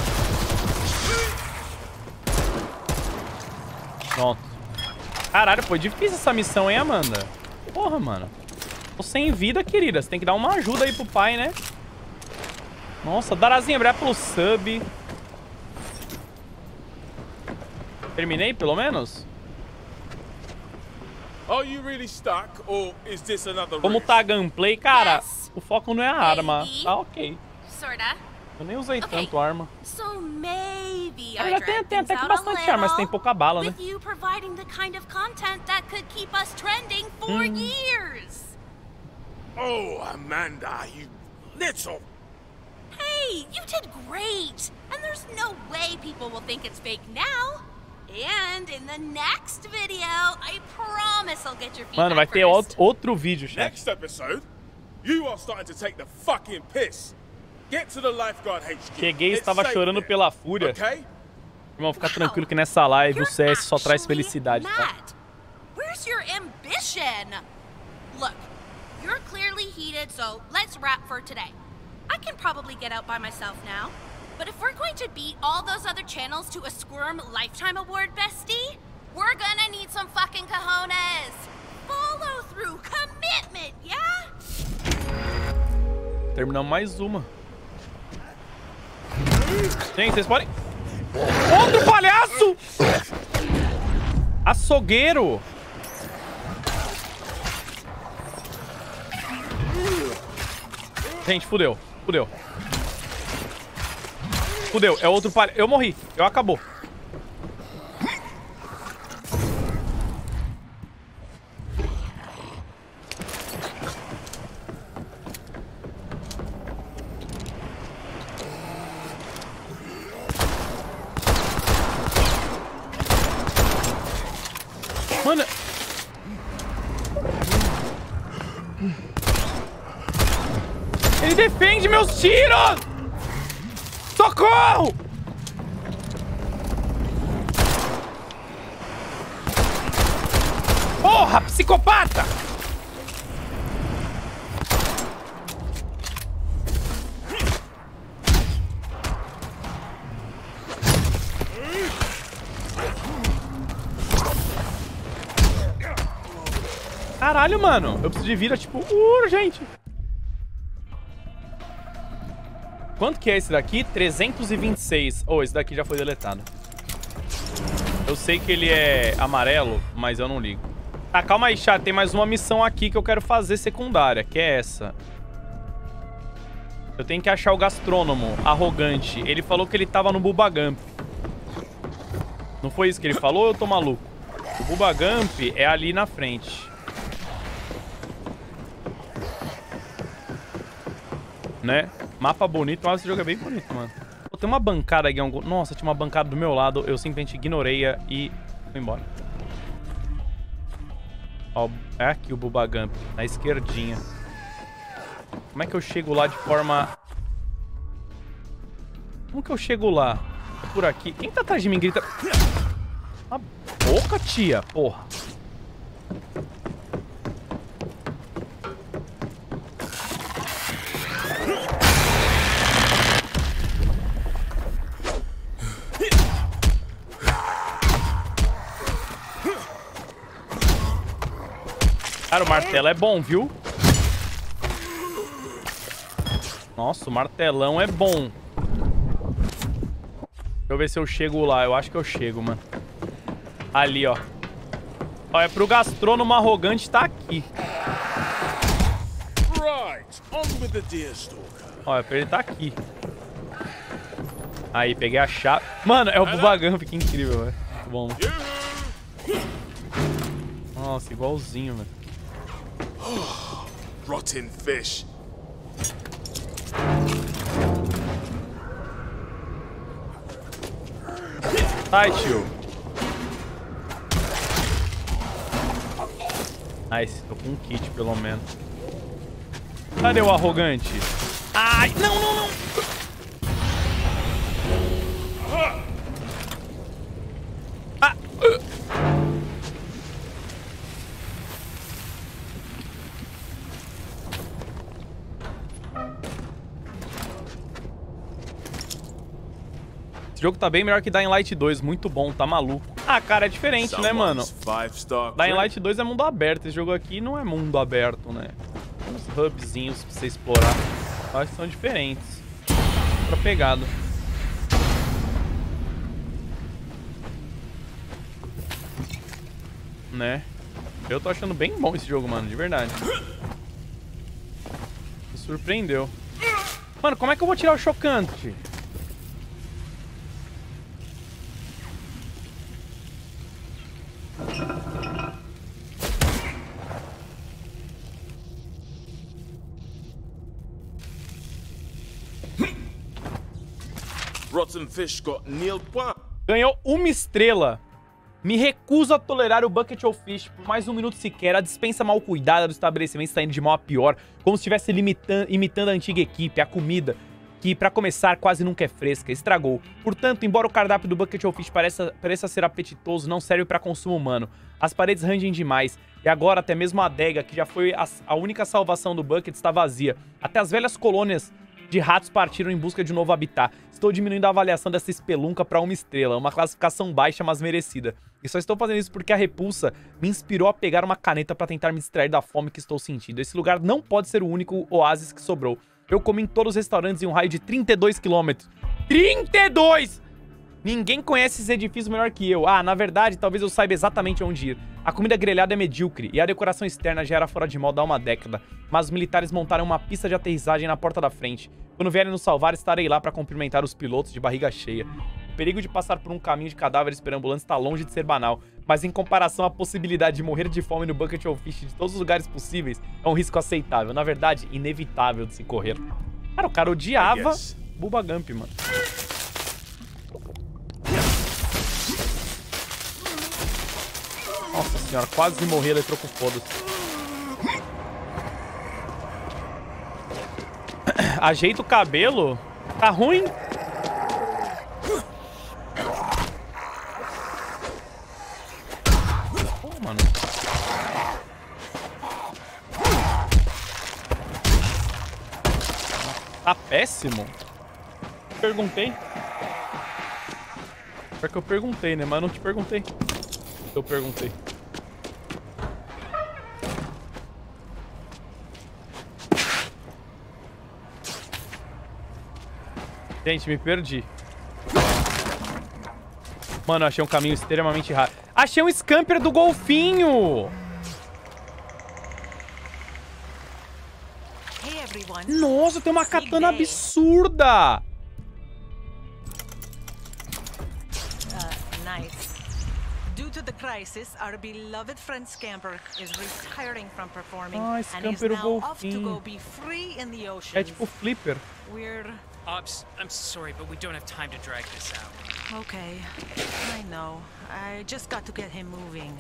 Pronto. Caralho, foi difícil essa missão, hein, Amanda? Porra, mano. Tô sem vida, querida. Você tem que dar uma ajuda aí pro pai, né? Nossa, Darazinha, obrigado pelo sub. Terminei, pelo menos? Are you really stuck, or is this another Como rift? tá a gameplay, cara, Yes. o foco não é a arma. Maybe. Tá ok. Sorta. Eu nem usei Ok. tanto arma. So maybe Na I verdade, drag tem até things que out a bastante arma, mas tem little, pouca bala, né? with you providing the kind of content that could keep us trending for years. Oh, Amanda, you little... Hey, you did great. And there's no way people will think it's fake now. And in the next video, I promise I'll get your feedback Mano, vai ter first. outro vídeo, chat. Next episode, you are starting to take the fucking piss. Get to the lifeguard HQ. Cheguei e It's estava safe chorando there, pela fúria. Okay? Irmão, fica tranquilo que nessa live o You're CS só traz actually felicidade, tá? mad. Where's your ambition? Look, you're clearly heated, so let's wrap for today. I can probably get out by myself now. But if we're going to beat all those other channels to a Squirm Lifetime Award, bestie, We're gonna need some fucking cojones. Follow through, commitment, yeah? Terminamos mais uma. Gente, vocês podem... Outro palhaço! Açougueiro! Gente, fudeu. Fudeu. Fudeu. É outro palhaço. Eu morri. Eu acabou. Mano... Ele defende meus tiros! Socorro! Porra, psicopata! Caralho, mano. Eu preciso de vida, tipo, urgente. Quanto que é esse daqui? 326. Oh, esse daqui já foi deletado. Eu sei que ele é amarelo, mas eu não ligo. Tá, calma aí, chat. Tem mais uma missão aqui que eu quero fazer secundária, que é essa. Eu tenho que achar o gastrônomo arrogante. Ele falou que ele tava no Bubba Gump. Não foi isso que ele falou ou eu tô maluco? O Bubba Gump é ali na frente. Né? Mapa bonito. Nossa, esse jogo é bem bonito, mano. Tem uma bancada aqui. Nossa, tinha uma bancada do meu lado. Eu simplesmente ignorei-a e fui embora. Ó, é aqui o Bubba Gump, na esquerdinha. Como é que eu chego lá de forma... Como que eu chego lá? É por aqui. Quem tá atrás de mim grita... A boca, tia, porra. Cara, o martelo é bom, viu? Nossa, o martelão é bom. Deixa eu ver se eu chego lá. Eu acho que eu chego, mano. Ali, ó. Ó, é pro gastrônomo arrogante tá aqui. Ó, é pra ele tá aqui. Aí, peguei a chave. Mano, é o Bubba Gump, que incrível, velho. Muito bom. Nossa, igualzinho, velho. Rotten fish. Sai, tio. Nice, tô com um kit, pelo menos. Cadê o arrogante? Ai, não, não, não. Ah. Esse jogo tá bem melhor que Dying Light 2, muito bom, tá maluco. Ah, cara, é diferente, né, mano? Dying Light 2 é mundo aberto, esse jogo aqui não é mundo aberto, né? Tem uns hubzinhos pra você explorar. Eu acho que são diferentes. Outra pegada. Né? Eu tô achando bem bom esse jogo, mano, de verdade. Me surpreendeu. Mano, como é que eu vou tirar o chocante? Rotten fish got nil point. Ganhou uma estrela. Me recuso a tolerar o Bucket of Fish por mais um minuto sequer. A dispensa mal cuidada do estabelecimento está indo de mal a pior, como se estivesse imitando a antiga equipe. A comida, que pra começar quase nunca é fresca, estragou. Portanto, embora o cardápio do Bucket of Fish pareça ser apetitoso, não serve para consumo humano. As paredes rangem demais, e agora até mesmo a adega, que já foi a única salvação do Bucket, está vazia. Até as velhas colônias de ratos partiram em busca de um novo habitat. Estou diminuindo a avaliação dessa espelunca para 1 estrela, uma classificação baixa, mas merecida. E só estou fazendo isso porque a repulsa me inspirou a pegar uma caneta para tentar me distrair da fome que estou sentindo. Esse lugar não pode ser o único oásis que sobrou. Eu comi em todos os restaurantes em um raio de 32 quilômetros. 32! Ninguém conhece esses edifícios melhor que eu. Ah, na verdade, talvez eu saiba exatamente onde ir. A comida grelhada é medíocre e a decoração externa já era fora de moda há uma década. Mas os militares montaram uma pista de aterrissagem na porta da frente. Quando vierem nos salvar, estarei lá para cumprimentar os pilotos de barriga cheia. O perigo de passar por um caminho de cadáveres perambulantes está longe de ser banal. Mas em comparação à possibilidade de morrer de fome no Bucket of Fish de todos os lugares possíveis, é um risco aceitável. Na verdade, inevitável de se correr. Cara, o cara odiava Bubba Gump, mano. Nossa senhora, quase morri eletrocutado. Ajeita o cabelo. Tá ruim? Pô, mano. Tá péssimo. Perguntei. Pior que eu perguntei, né? Mas eu não te perguntei. Eu perguntei. Gente, me perdi. Mano, eu achei um caminho extremamente rápido. Achei um scamper do golfinho! Nossa, tem uma katana absurda! The crisis, our beloved friend Scamper is retiring from performing and he's now off to go be free in the ocean. É tipo Flipper. We're... I'm sorry, but we don't have time to drag this out. Okay, I know. I just got to get him moving.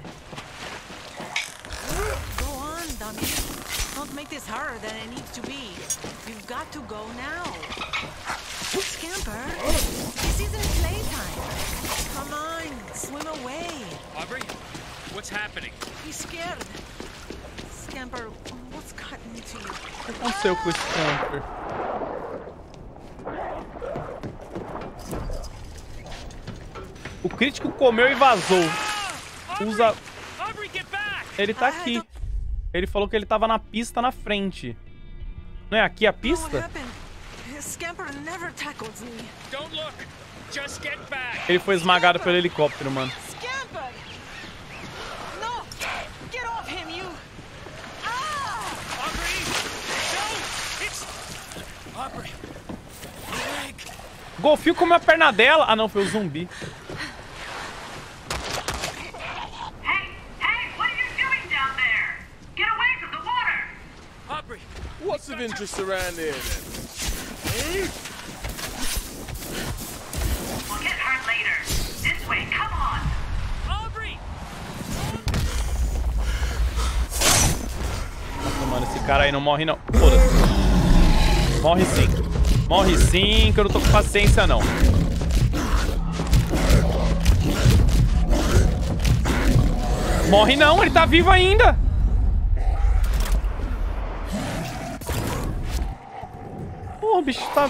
Go on, dummy. Don't make this harder than it needs to be. You've got to go now. Scamper, this isn't playtime. Come on, swim away. Aubrey, what's happening? He's scared. Scamper, what's gotten into you? O que aconteceu com esse Scamper? O crítico comeu e vazou. Usa... Ele tá aqui. Ele falou que ele tava na pista na frente. Não é aqui a pista? Ele foi esmagado pelo helicóptero, mano. Golfinho comeu a perna dela. Ah, não, foi o zumbi. What's of interest around here then? We'll get hurt later. This way, come on. Aubrey! Nossa, mano, esse cara aí não morre não. Foda-se. Morre sim. Morre sim, que eu não tô com paciência não. Morre não, ele tá vivo ainda. O bicho tá...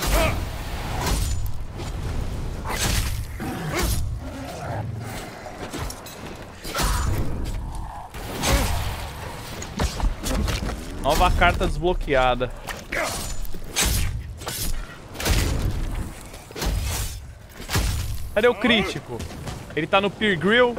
Nova carta desbloqueada. Cadê o crítico? Ele tá no Pier Grill.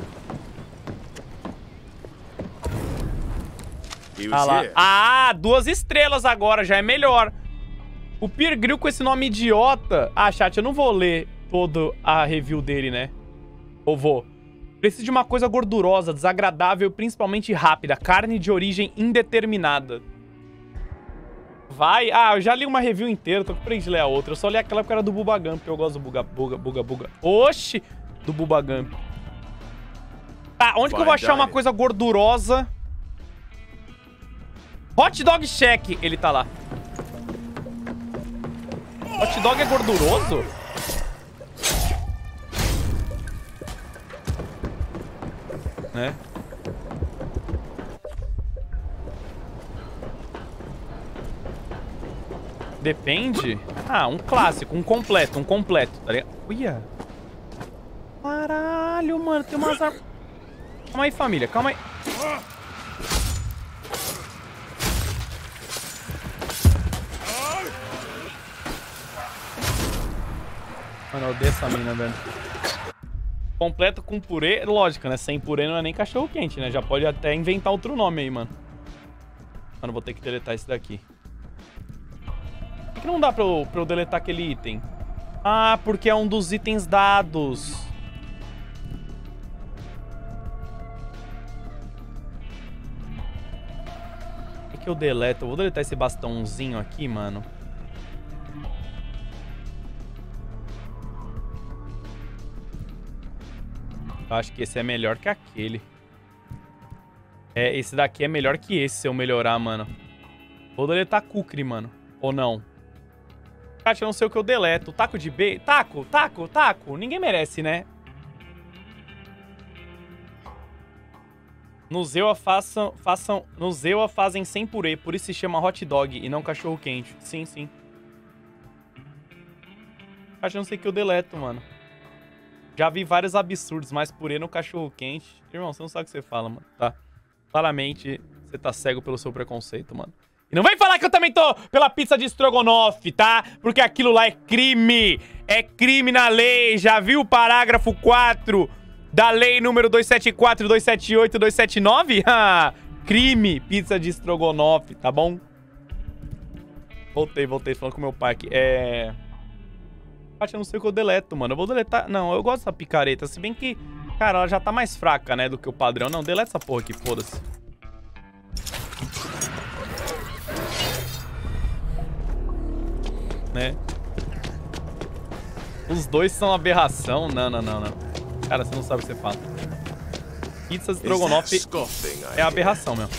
Ah lá. Ah, 2 estrelas agora, já é melhor. O Pier Grill com esse nome idiota... Ah, chat, eu não vou ler toda a review dele, né? Ou vou? Preciso de uma coisa gordurosa, desagradável e principalmente rápida. Carne de origem indeterminada. Vai? Ah, eu já li uma review inteira, tô com preguiça de ler a outra. Eu só li aquela porque era do Bubba Gump, eu gosto do Buga. Oxi! Do Bubba Gump. Tá, onde que eu vou achar uma coisa gordurosa? Hot Dog Shack, ele tá lá. Hot dog é gorduroso? Né? Depende. Ah, um clássico, um completo, tá ligado? Uia. Caralho, mano, tem umas armas... Calma aí, família, calma aí. Mano, eu odeio essa mina, velho. Completo com purê, lógico, né? Sem purê não é nem cachorro quente, né? Já pode até inventar outro nome aí, mano. Mano, vou ter que deletar esse daqui. Por que não dá pra eu deletar aquele item? Ah, porque é um dos itens dados. O que eu deleto? Eu vou deletar esse bastãozinho aqui, mano. Eu acho que esse é melhor que aquele. É, esse daqui é melhor que esse, se eu melhorar, mano. Vou deletar Kukri, mano. Ou não? Chat, eu não sei o que eu deleto. Taco de B... Taco. Ninguém merece, né? No Zewa no Zewa fazem sem purê, por isso se chama hot dog e não cachorro quente. Sim, sim. Chat, eu não sei o que eu deleto, mano. Já vi vários absurdos, mas purê no cachorro quente... Irmão, você não sabe o que você fala, mano. Tá? Claramente, você tá cego pelo seu preconceito, mano. E não vem falar que eu também tô pela pizza de estrogonofe, tá? Porque aquilo lá é crime. É crime na lei. Já viu o parágrafo 4 da lei número 274, 278, 279? Crime, pizza de estrogonofe, tá bom? Voltei falando com meu pai aqui. Eu não sei o que eu deleto, mano. Eu vou deletar... Não, eu gosto dessa picareta. Se bem que, cara, ela já tá mais fraca, né, do que o padrão. Não, deleta essa porra aqui, foda-se. Né? Os dois são aberração. Não. Cara, você não sabe o que você fala. Pizza de estrogonofe é aberração, meu.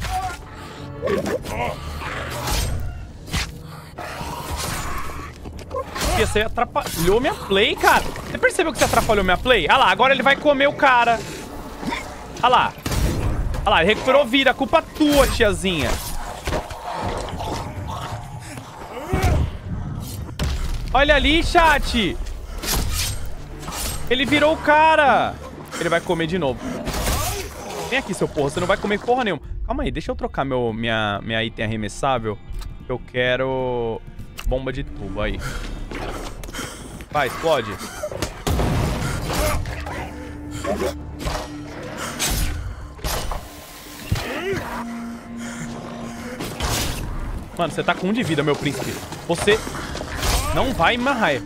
Você atrapalhou minha play, cara. Você percebeu que você atrapalhou minha play? Ah lá, agora ele vai comer o cara. Ah lá. Ah lá, ele recuperou vida. Culpa tua, tiazinha. Olha ali, chat. Ele virou o cara. Ele vai comer de novo. Vem aqui, seu porra. Você não vai comer porra nenhuma. Calma aí, deixa eu trocar minha item arremessável. Eu quero... Bomba de tubo, aí. Vai, explode. Mano, você tá com 1 de vida, meu príncipe. Você não vai me amarrar.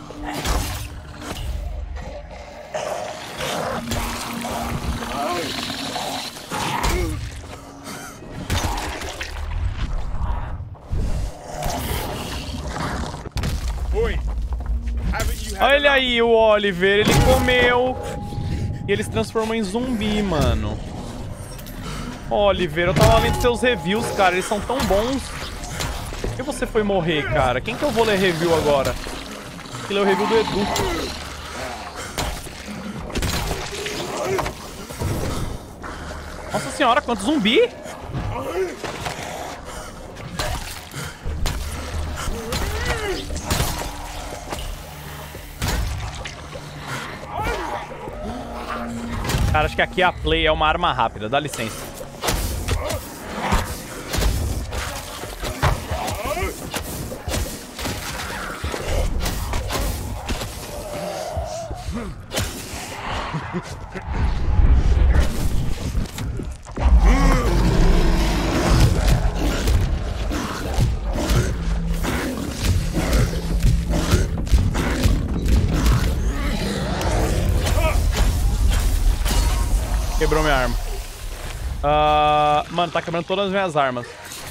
Olha aí o Oliver, ele comeu. E ele se transformou em zumbi, mano. Oliver, eu tava lendo seus reviews, cara. Eles são tão bons. Por que você foi morrer, cara? Quem que eu vou ler review agora? Tem que ler o review do Edu. Nossa senhora, quanto zumbi! Cara, acho que aqui a play é uma arma rápida. Dá licença. Quebrou minha arma. Mano, tá quebrando todas as minhas armas.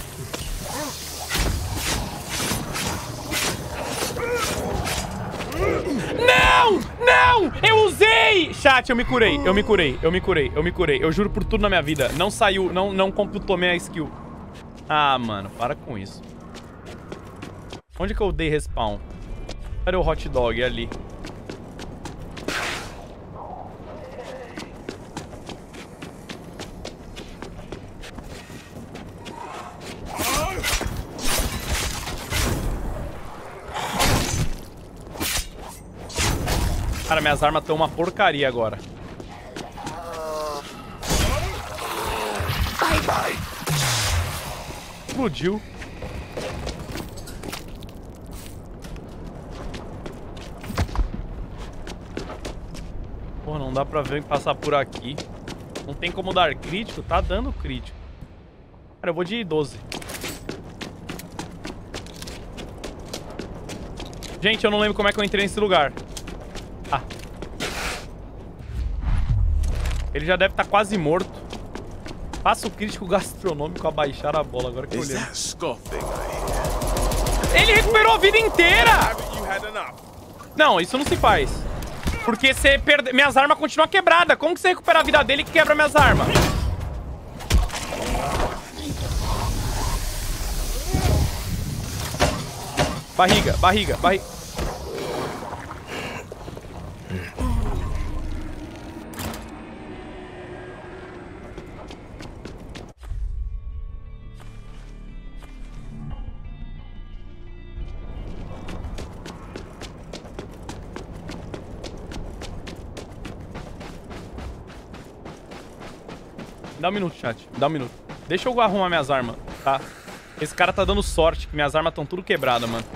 Não! Não! Eu usei! Chat, eu me curei. Eu juro por tudo na minha vida. Não saiu, não computou minha skill. Ah, mano, para com isso. Onde que eu dei respawn? Cadê o hot dog? É ali. Cara, minhas armas estão uma porcaria agora. Explodiu. Pô, não dá pra ver passar por aqui. Não tem como dar crítico? Tá dando crítico. Cara, eu vou de 12. Gente, eu não lembro como é que eu entrei nesse lugar. Ah. Ele já deve estar quase morto. Faça o crítico gastronômico a baixar a bola. Agora que eu olhei. Ele recuperou a vida inteira! Não, isso não se faz. Porque você perde... Minhas armas continuam quebradas. Como que você recupera a vida dele que quebra minhas armas? Barriga, barriga, barriga. Dá um minuto, chat. Dá um minuto. Deixa eu arrumar minhas armas, tá? Esse cara tá dando sorte, que minhas armas estão tudo quebradas, mano.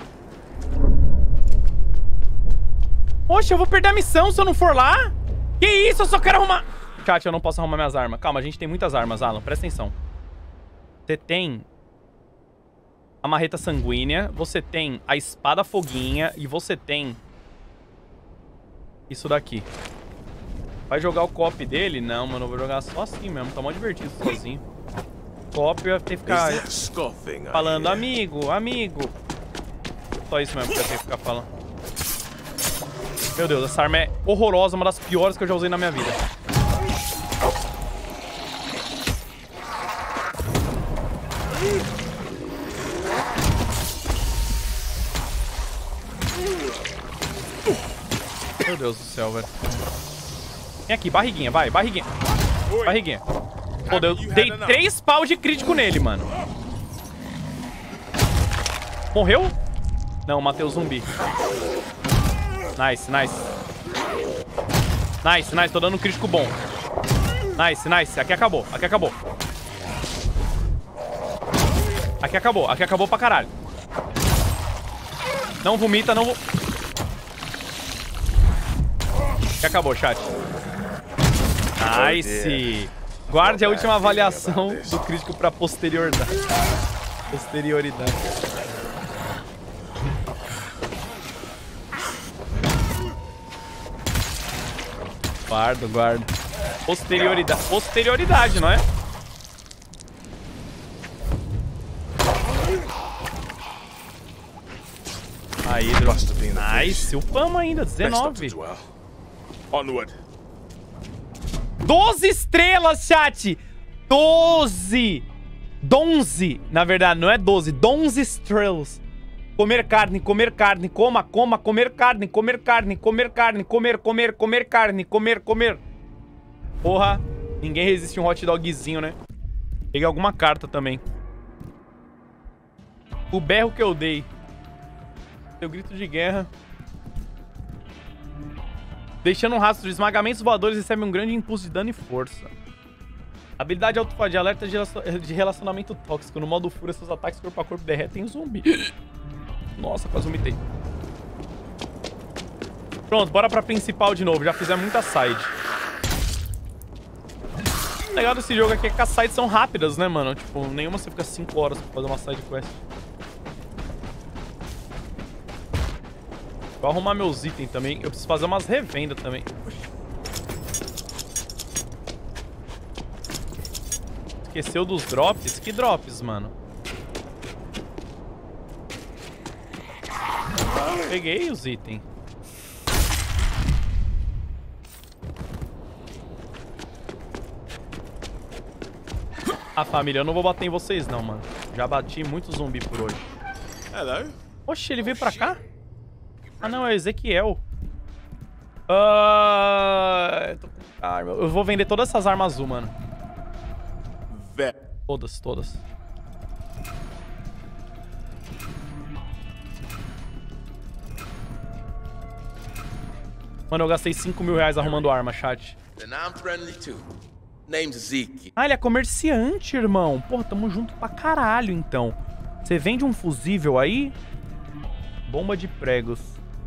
Poxa, eu vou perder a missão se eu não for lá? Que isso? Eu só quero arrumar... Chat, eu não posso arrumar minhas armas. Calma, a gente tem muitas armas, Alan. Presta atenção. Você tem a marreta sanguínea, você tem a espada foguinha e você tem isso daqui. Vai jogar o copy dele? Não, mano, eu vou jogar só assim mesmo. Tá mó divertido sozinho. Copy, eu tenho que ficar falando, amigo, amigo. Só isso mesmo que eu tenho que ficar falando. Meu Deus, essa arma é horrorosa, uma das piores que eu já usei na minha vida. Meu Deus do céu, velho. Vem aqui, barriguinha, vai, barriguinha. Barriguinha. Pô, eu dei 3 pau de crítico nele, mano. Morreu? Não, matei o zumbi. Nice, nice. Nice, nice, tô dando um crítico bom. Nice, nice, aqui acabou, aqui acabou. Aqui acabou pra caralho. Não vomita, não... Aqui acabou, chat. Nice. Guarde a última avaliação do crítico pra posterioridade. Guardo. Posterioridade, não é? Aí, nice. Upamos ainda, 19. 12 estrelas, chat! 12! 11! Na verdade, não é 12, 11 estrelas. Comer carne, comer carne, coma, comer carne, comer carne, comer carne, comer carne, comer. Porra, ninguém resiste a um hot dogzinho, né? Peguei alguma carta também. O berro que eu dei. Seu grito de guerra. Deixando um rastro de esmagamentos voadores, recebe um grande impulso de dano e força. Habilidade autofá de alerta de relacionamento tóxico. No modo fúria, seus ataques corpo a corpo derretem o zumbi. Nossa, quase vomitei. Pronto, bora pra principal de novo. Já fizemos muita side. O legal desse jogo aqui é que as sides são rápidas, né, mano? Tipo, nenhuma você fica 5 horas pra fazer uma side quest. Vou arrumar meus itens também. Eu preciso fazer umas revendas também. Esqueceu dos drops? Que drops, mano? Peguei os itens. Ah, família, eu não vou bater em vocês não, mano. Já bati muito zumbi por hoje. Hello. Oxe, ele veio pra cá? Ah, não, é Ezequiel. Eu vou vender todas essas armas azul, mano. Todas. Mano, eu gastei 5 mil reais arrumando arma, chat. And I'm friendly too. Name's Zeke. Ah, ele é comerciante, irmão. Porra, tamo junto pra caralho, então. Você vende um fusível aí? Bomba de pregos.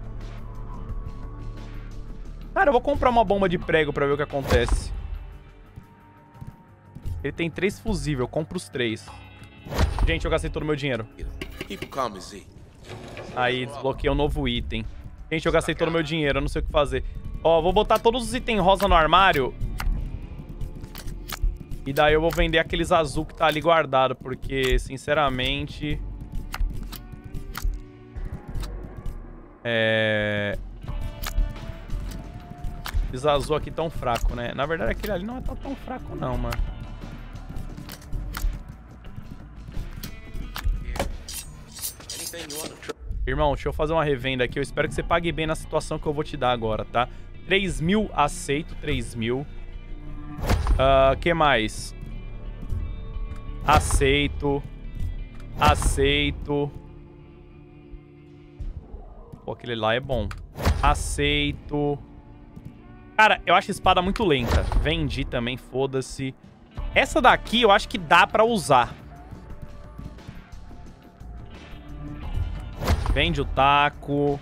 Cara, eu vou comprar uma bomba de prego pra ver o que acontece. Ele tem 3 fusíveis, eu compro os 3. Gente, eu gastei todo o meu dinheiro. People call me Zeke. Aí, desbloqueei um novo item. Gente, eu gastei todo o meu dinheiro, eu não sei o que fazer. Ó, vou botar todos os itens rosa no armário. E daí eu vou vender aqueles azul que tá ali guardado, porque, sinceramente... Esses azul aqui tão fraco, né? Na verdade, aquele ali não é tão fraco não, mano. Irmão, deixa eu fazer uma revenda aqui. Eu espero que você pague bem na situação que eu vou te dar agora, tá? 3 mil, aceito, 3 mil. Que mais? Aceito. Aceito. Pô, aquele lá é bom. Aceito. Cara, eu acho a espada muito lenta. Vendi também, foda-se. Essa daqui eu acho que dá pra usar. Vende o taco.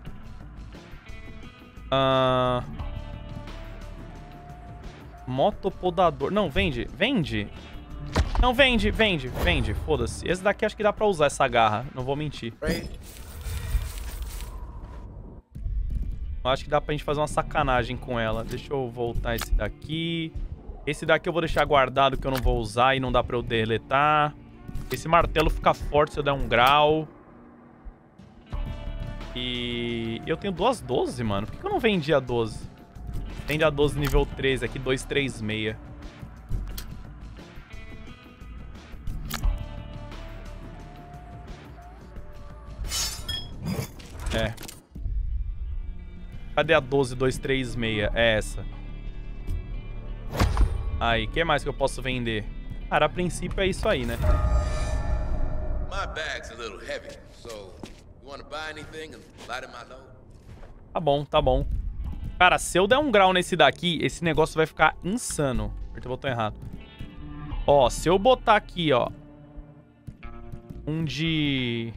Motopodador. Não, vende. Vende. Não, vende. Foda-se. Esse daqui acho que dá pra usar essa garra. Não vou mentir. Eu acho que dá pra gente fazer uma sacanagem com ela. Deixa eu voltar esse daqui. Esse daqui eu vou deixar guardado que eu não vou usar e não dá pra eu deletar. Esse martelo fica forte se eu der 1 grau. E eu tenho 2/12, mano. Por que eu não vendi a 12? Vende a 12 nível 13 aqui, 236. Cadê a 12, 236? É essa. Aí, o que mais que eu posso vender? Cara, a princípio é isso aí, né? My bag's a little heavy, so you wanna buy anything and lighten my load? Tá bom, tá bom. Cara, se eu der 1 grau nesse daqui, esse negócio vai ficar insano. Apertei o botão errado. Ó, se eu botar aqui, ó, um de...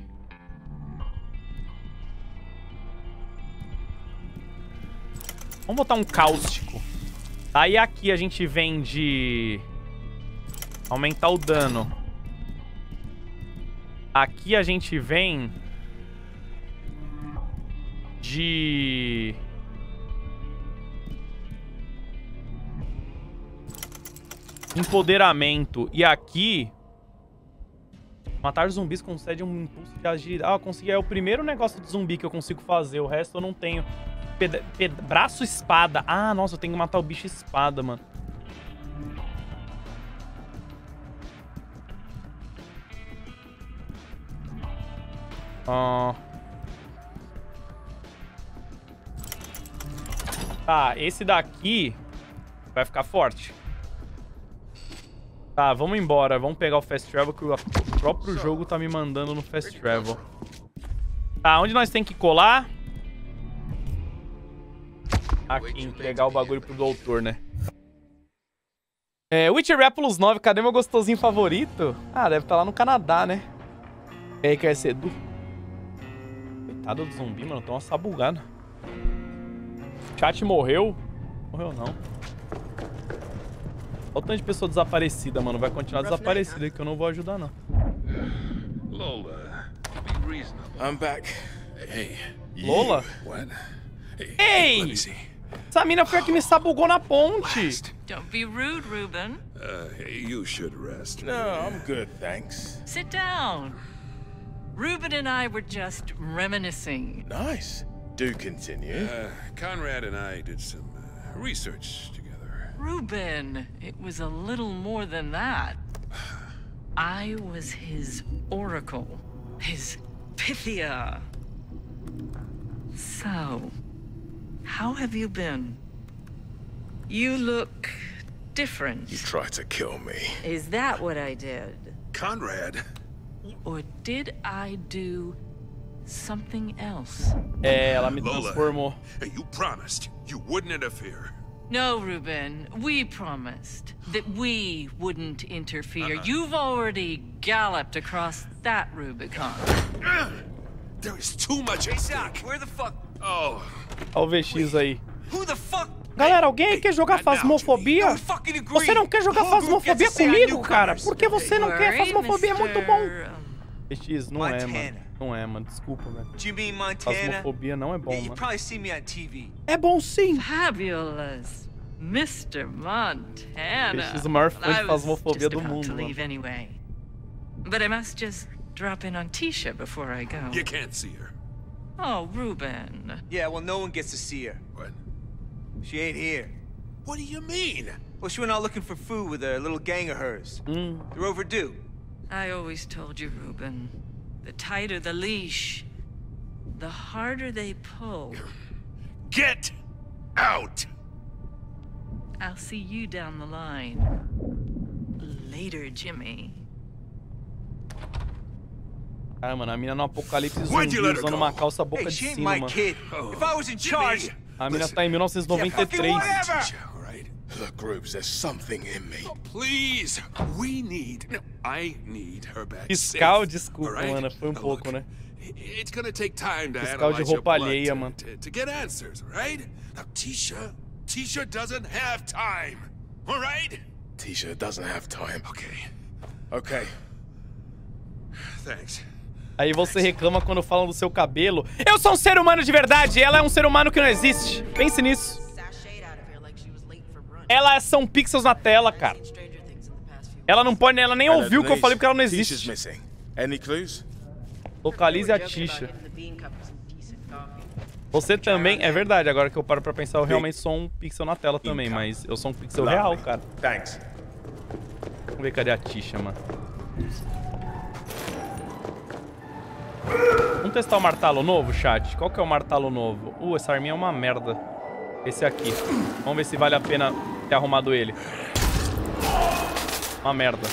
Vamos botar um cáustico. Aí aqui a gente vende... Aumentar o dano. Aqui a gente vem... De... Empoderamento. E aqui... Matar zumbis concede um impulso de agir. Ah, eu consegui. É o primeiro negócio de zumbi que eu consigo fazer. O resto eu não tenho. Braço espada. Ah, nossa, eu tenho que matar o bicho espada, mano. Tá, esse daqui vai ficar forte. Tá, vamos embora. Vamos pegar o Fast Travel que o próprio jogo tá me mandando no Fast Travel. Tá, onde nós tem que colar? Aqui, entregar o bagulho pro doutor, né? Witcher Repulus 9, cadê meu gostosinho favorito? Ah, deve estar lá no Canadá, né? E aí, quer ser Edu? Coitado do zumbi, mano. Tô uma sabugada. Chat morreu? Morreu não. Olha o tanto de pessoa desaparecida, mano. Vai continuar desaparecida que eu não vou ajudar, não. Lola, be reasonable. I'm back. Hey. Lola? What? Ei! Let me see. Essa mina foi a que me sabugou na ponte. Don't be rude, Ruben. You should rest. No, I'm good, thanks. Sit down. Ruben and I were just reminiscing. Nice. Do continue. Conrad and I did some research together. Ruben, it was a little more than that. I was his oracle, his Pythia. So, how have you been? You look different. You tried to kill me. Is that what I did? Conrad? Or did I do something else. É, ela me transformou. Hey, you promised you wouldn't interfere. No, Ruben, we promised that we wouldn't interfere. You've already galloped across that Rubicon. There is too much at stake. Where the fuck? Oh. Olha o VX aí. Who the fuck? Galera, alguém quer jogar Phasmophobia? Você não quer jogar Phasmophobia comigo, cara? Por que você não quer? Phasmophobia é muito bom. VX, não é, mano. Não é, mano. Desculpa, velho. Phasmophobia não é bom, mano. É bom sim. Fabulous, Mr. Montana. VX, o maior fã de Phasmophobia do mundo, mano. Anyway. But I must just drop in on Tisha before I go. You can't see her. Oh, Ruben. Yeah, well, no one gets to see her. What? She ain't here. What do you mean? Well, she went out looking for food with a little gang of hers. They're overdue. I always told you, Ruben. The tighter the leash, the harder they pull. Get out! I'll see you down the line. Later, Jimmy. Cara, mano, a mina no apocalipse zumbi usando uma calça boca de sino, mano. If I was in charge, a mina tá em 1993. Look, Grooves, there's something in me. Please, I need her back. Fiscal, desculpa, mano, foi pouco, né? It's gonna take time to Fiscal de roupa alheia, mano. To get answers, right? Now, Tisha doesn't have time. All right? Tisha doesn't have time. Okay. Thanks. Aí você reclama quando falam do seu cabelo. Eu sou um ser humano de verdade, ela é um ser humano que não existe. Pense nisso. Ela são pixels na tela, cara. Ela não pode, ela nem ouviu o que eu falei porque ela não existe. Any clues? Localize a Tisha. Você também, é verdade, agora que eu paro pra pensar, eu realmente sou um pixel na tela também, mas eu sou um pixel real, cara. Thanks. Vamos ver, cadê a Tisha, mano? Vamos testar o martelo novo, chat? Qual que é o martelo novo? Essa arminha é uma merda. Esse aqui. Vamos ver se vale a pena ter arrumado ele. Uma merda.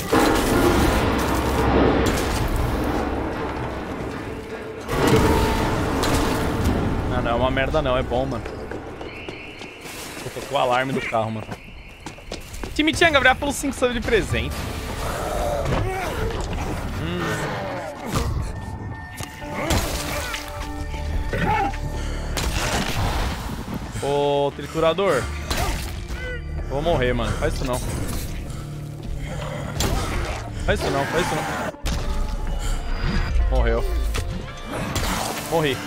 Não é uma merda não, é bom, mano. Tocou o alarme do carro, mano. Time-chan, Gabriel, pelo 5 subs de presente. Ô, triturador. Eu vou morrer, mano. Faz isso não. Faz isso não, faz isso não. Morreu. Morri.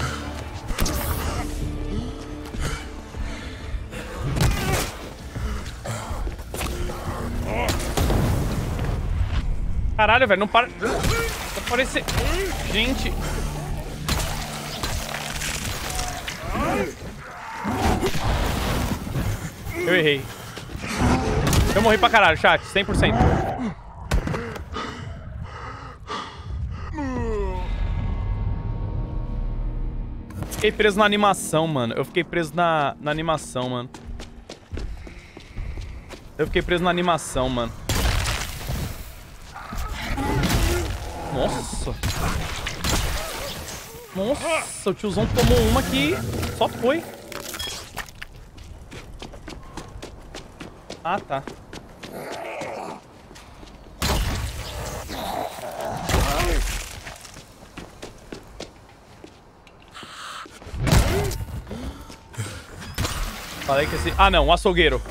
Caralho, velho, não para. Vai parecer. Gente. Eu errei. Eu morri pra caralho, chat. 100%. Fiquei preso na animação, mano. Eu fiquei preso na animação, mano. Eu fiquei preso na animação, mano. Nossa. Nossa, o tiozão tomou uma que só foi. Ah, tá. Falei que esse... Ah, não, um açougueiro.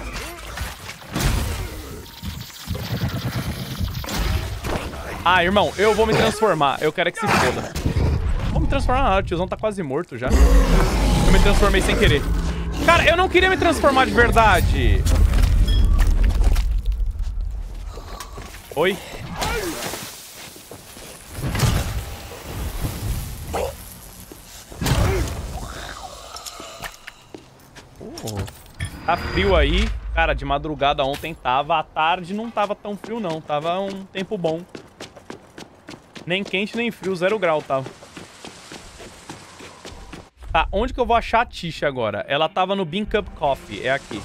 Ah, irmão, eu vou me transformar. Eu quero é que se foda. Vou me transformar nada, o tiozão tá quase morto já. Eu me transformei sem querer. Cara, eu não queria me transformar de verdade. Oi? Tá frio aí. Cara, de madrugada ontem tava. À tarde não tava tão frio, não. Tava um tempo bom. Nem quente, nem frio. 0 grau tava. Tá, onde que eu vou achar a Tisha agora? Ela tava no Bean Cup Coffee. É aqui.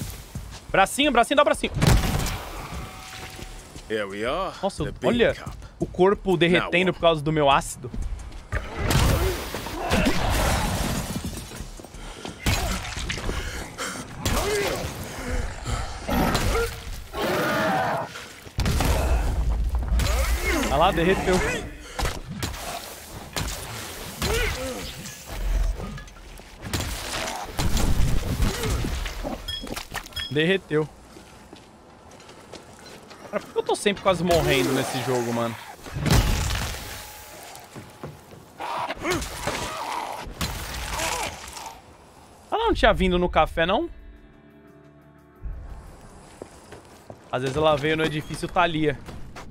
Bracinho, bracinho, dá o bracinho. Here we are. Nossa, the Bean olha. Cup. o corpo derretendo por causa do meu ácido. Olha lá, derreteu. Derreteu. Cara, por que eu tô sempre quase morrendo nesse jogo, mano? Ela não tinha vindo no café, não? Às vezes ela veio no edifício Thalia.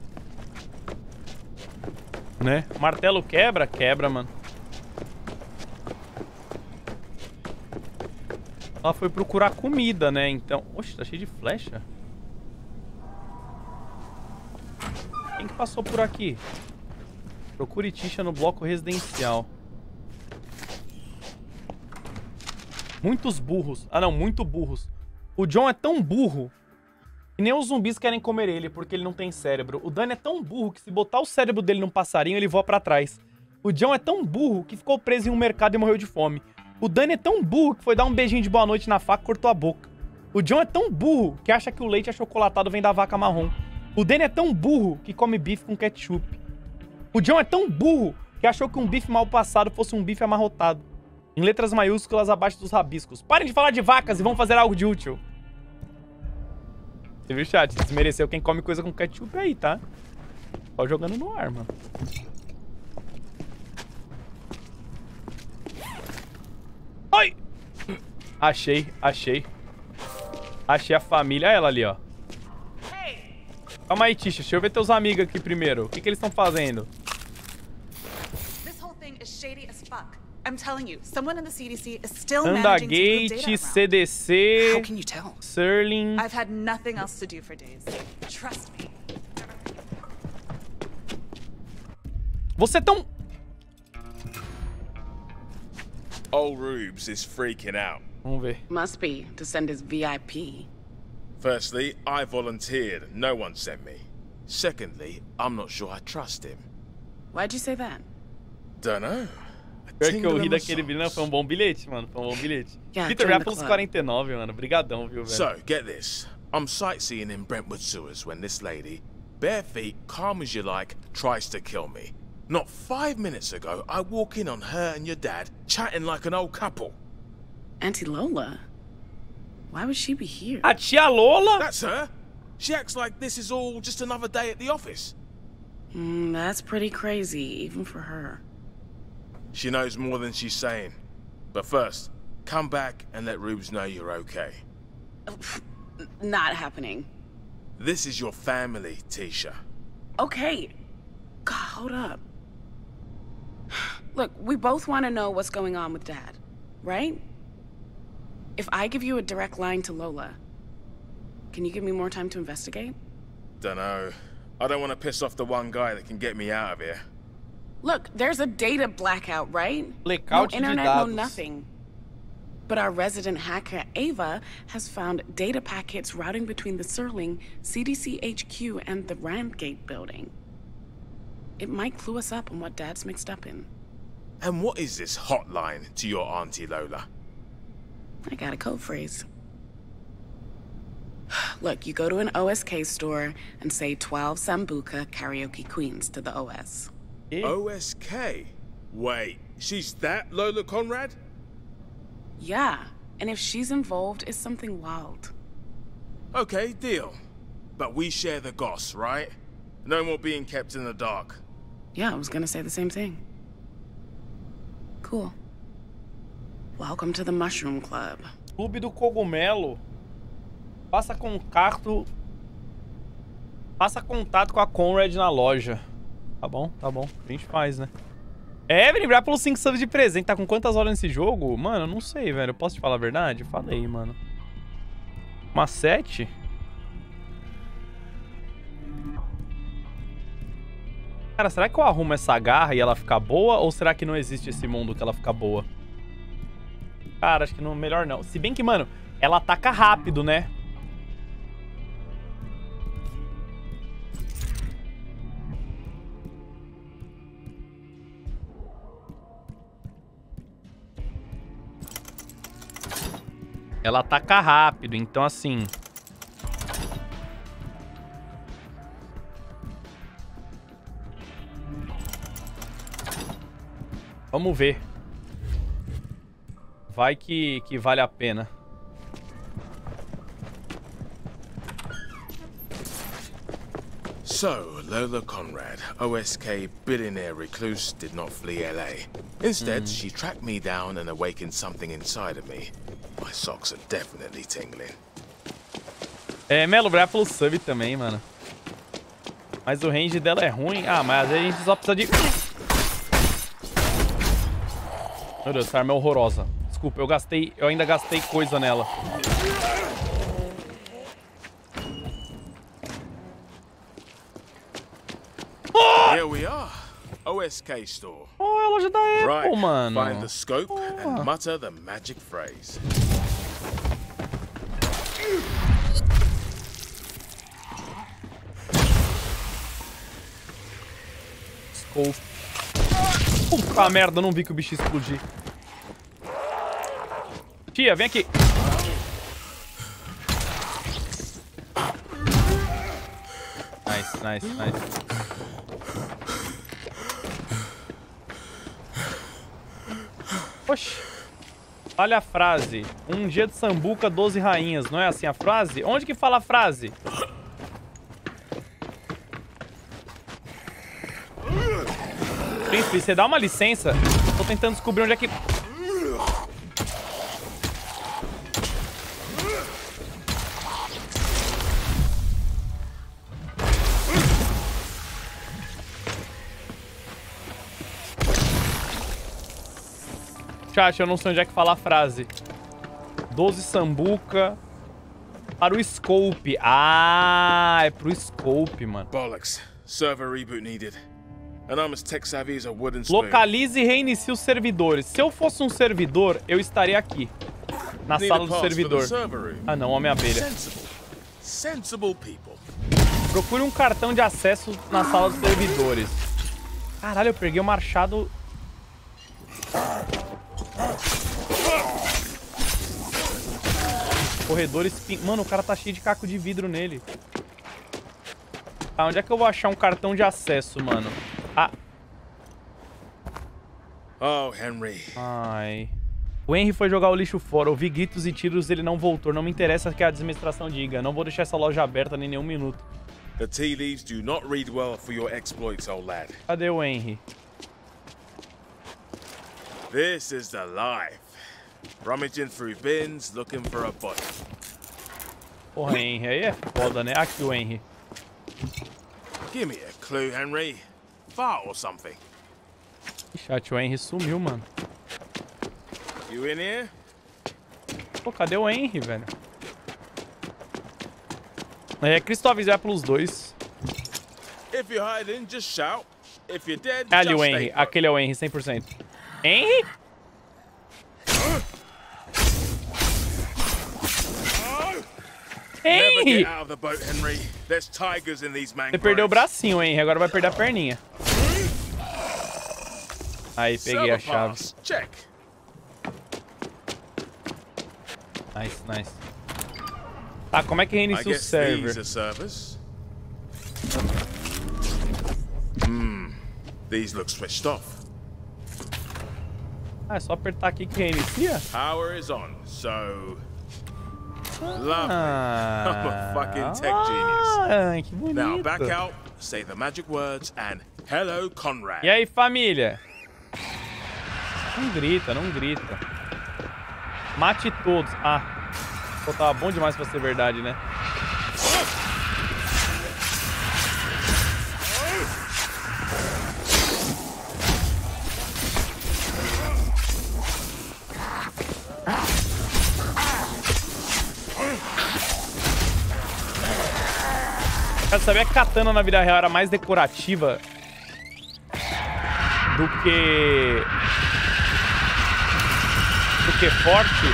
Né? Martelo quebra? Quebra, mano. Ela foi procurar comida, né? Então... Oxe, tá cheio de flecha. Quem que passou por aqui? Procure Tisha no bloco residencial. Muitos burros. Ah, não. Muito burros. O John é tão burro que nem os zumbis querem comer ele, porque ele não tem cérebro. O Danny é tão burro que se botar o cérebro dele num passarinho, ele voa pra trás. O John é tão burro que ficou preso em um mercado e morreu de fome. O Danny é tão burro que foi dar um beijinho de boa noite na faca e cortou a boca. O John é tão burro que acha que o leite achocolatado vem da vaca marrom. O Danny é tão burro que come bife com ketchup. O John é tão burro que achou que um bife mal passado fosse um bife amarrotado. Em letras maiúsculas abaixo dos rabiscos. Parem de falar de vacas e vão fazer algo de útil. Você viu, chat? Desmereceu quem come coisa com ketchup aí, tá? Só jogando no ar, mano. Oi! Achei, achei. Achei a família. Olha ela ali, ó. Calma aí, Tisha. Deixa eu ver teus amigos aqui primeiro. O que eles estão fazendo? Andagate, CDC, Serling. I've had nothing else to do for days. Trust me. Você tão... Old Rubes is freaking out. Vamos ver. Must be to send his VIP. Firstly, I volunteered. No one sent me. Secondly, I'm not sure I trust him. Why'd you say that? Dunno. Pior que eu ri daquele bilhete. Não, foi um bom bilhete, mano. Foi um bom bilhete. Vitor, já pelos 49, mano. Brigadão, viu, velho? So, get this. I'm sightseeing in Brentwood sewers when this lady, bare feet, calm as you like, tries to kill me. Not 5 minutes ago, I walk in on her and your dad chatting like an old couple. Auntie Lola? Why would she be here? A tia Lola? That's her. She acts like this is all just another day at the office. That's pretty crazy, even for her. She knows more than she's saying. But first, come back and let Rubes know you're okay. Not happening. This is your family, Tisha. Okay. God, hold up. Look, we both want to know what's going on with Dad, right? If I give you a direct line to Lola, can you give me more time to investigate? Dunno. I don't want to piss off the one guy that can get me out of here. Look, there's a data blackout, right? Blackout no internet, no nothing. But our resident hacker, Ava, has found data packets routing between the Serling, CDC HQ, and the Randgate building. It might clue us up on what Dad's mixed up in. And what is this hotline to your Auntie Lola? I got a code phrase. Look, you go to an OSK store and say 12 Sambuca Karaoke Queens to the OS. OSK? Wait, she's that Lola Conrad? Yeah, and if she's involved, it's something wild. Okay, deal. But we share the goss, right? No more being kept in the dark. Yeah, I was gonna say the same thing. Cool. Welcome to the Mushroom Club. Clube do Cogumelo. Passa contato com a Conrad na loja. Tá bom, a gente faz, né? Lembrar pelos 5 subs de presente. Tá com quantas horas nesse jogo? Mano, eu não sei, velho. Eu posso te falar a verdade? Falei, mano. Umas 7? Cara, será que eu arrumo essa garra e ela fica boa? Ou será que não existe esse mundo que ela fica boa? Cara, acho que não, melhor não. Se bem que, mano, ela ataca rápido, né? ela ataca rápido, então assim... Vamos ver. Vai que vale a pena. So, Lola Conrad, OSK billionaire recluse, did not flee LA. Instead, she tracked me down and awakened something inside of me. My socks are definitely tingling. Melo, obrigado pelo sub também, mano. Mas o range dela é ruim. Ah, mas às vezes a gente só precisa de... Meu Deus, essa arma é horrorosa. Desculpa, eu ainda gastei coisa nela. Here we are. OSK store. Oh, é a loja da Apple, Right, mano. find the scope and mutter the magic phrase. Scope. Puta merda, eu não vi que o bicho ia explodir. Tia, vem aqui. Nice, nice, nice. Oxi. Olha a frase. Um dia de sambuca, 12 rainhas. Não é assim a frase? Onde que fala a frase? Príncipe, você dá uma licença? Tô tentando descobrir onde é que... Chat, eu não sei onde é que fala a frase. 12 sambuca para o scope. Ah, é pro scope, mano. Bollocks. Server reboot needed. And I'm as tech savvy as a wooden spoon. Localize e reinicie os servidores. Se eu fosse um servidor, eu estaria aqui. Na sala do servidor. Ah não, Homem-Abelha. Sensible people. Procure um cartão de acesso na sala dos servidores. Caralho, eu peguei o machado... Corredor espin... Mano, o cara tá cheio de caco de vidro nele. Tá, onde é que eu vou achar um cartão de acesso, mano? Ah. Oh, Henry. Ai. O Henry foi jogar o lixo fora. Ouvi gritos e tiros, ele não voltou. Não me interessa o que a administração diga. Não vou deixar essa loja aberta nem nenhum minuto. The tea leaves do not read well for your exploits, old lad. Cadê o Henry? This is the life. Rummaging through bins, looking for a body. Porra, Henry, aí é foda, né? Aqui o Henry. Give me a clue, Henry. Fart or something. Chat, o Henry sumiu, mano. You in here? Pô, cadê o Henry, velho? É, Cristóvão vai pelos dois. If you're hiding, just shout. If you're dead, É ali just o Henry. stay put. Aquele é o Henry, 100%. Henry? Never Henry! get out of the boat, Henry. There's tigers in these Você mangroves. perdeu o bracinho, Henry. Agora vai perder a perninha. Aí, peguei a chave. Check. Nice, nice. Tá, como é que reinicia o server? These look switched off. Ah, é só apertar aqui que reinicia? Power is on, so... Lovely. I'm a fucking tech genius. Ai, que bonito. Now back out, say the magic words, and hello, Conrad. E aí, família? Não grita, não grita. Mate todos. Ah, pô, tava bom demais pra ser verdade, né? Cara, sabia que katana na vida real era mais decorativa do que forte?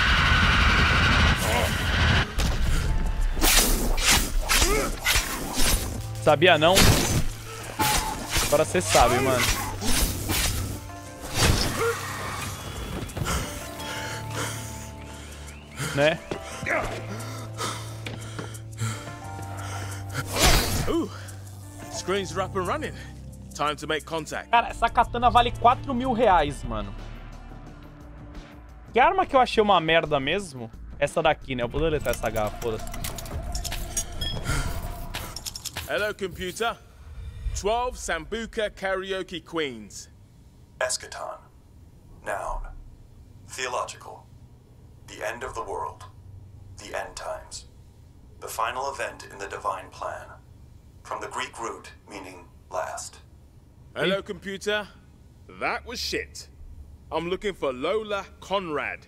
Sabia não? Agora você sabe, mano. Né? Ooh, screens are up and running. Time to make contact. Cara, essa katana vale 4 mil reais, mano. Que arma que eu achei uma merda mesmo? Essa daqui, né? Eu vou deletar essa garra, foda-se. Hello, computer. 12 Sambuca Karaoke Queens. Eschaton. Noun. Theological. The end of the world. The end times. The final event in the divine plan. From the Greek root meaning last. Hello, computer. That was shit. I'm looking for Lola Conrad.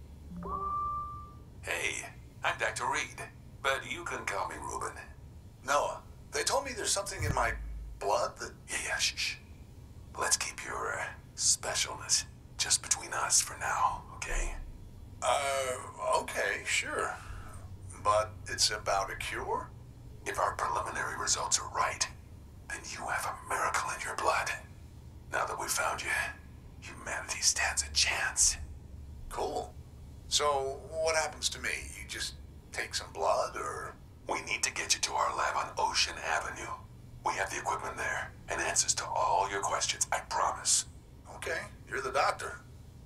Hey, I'm Dr. Reed, but you can call me Ruben. Noah, they told me there's something in my blood that... Yeah, shh. Let's keep your specialness just between us for now, okay? Okay, sure. But it's about a cure? If our preliminary results are right, then you have a miracle in your blood. Now that we've found you, humanity stands a chance. Cool. So, what happens to me? You just take some blood, or...? We need to get you to our lab on Ocean Avenue. We have the equipment there, and answers to all your questions, I promise. Okay, you're the doctor.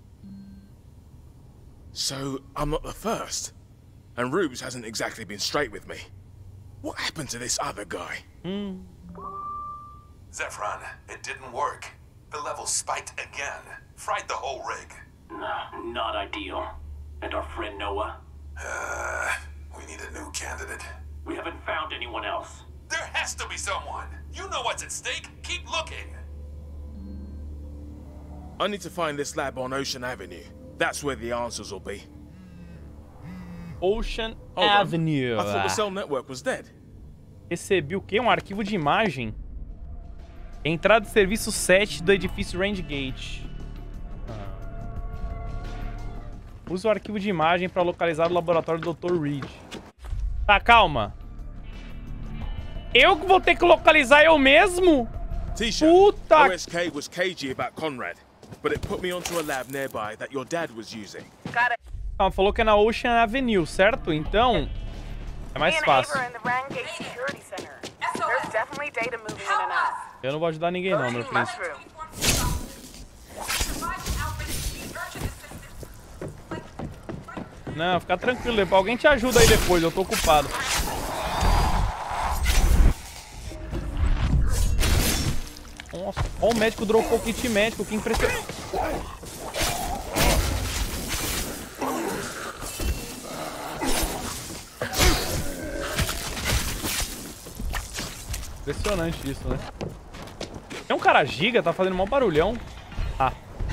So, I'm not the first. And Rubes hasn't exactly been straight with me. What happened to this other guy? Zephron, it didn't work. The level spiked again. Fried the whole rig. Not ideal. And our friend Noah? We need a new candidate. We haven't found anyone else. There has to be someone. You know what's at stake. Keep looking. I need to find this lab on Ocean Avenue. That's where the answers will be. Ocean Hold on. Avenue. I thought the cell network was dead. Recebi o quê? Um arquivo de imagem? Entrada de serviço 7 do edifício Randgate. Use o arquivo de imagem para localizar o laboratório do Dr. Reed. Tá, calma. Eu que vou ter que localizar eu mesmo? Tisha, Puta! OSK was cagey about Conrad, but it put me onto a lab nearby that your dad was using. Calma, falou que é na Ocean Avenue, certo? Então, é mais fácil. Eu não vou ajudar ninguém não, meu príncipe. Não, fica tranquilo, depois alguém te ajuda aí depois, eu tô ocupado. Nossa, ó, o médico dropou o kit médico, que impressionante. Impressionante isso, né? Tem um cara giga, tá fazendo mó barulhão. Ah.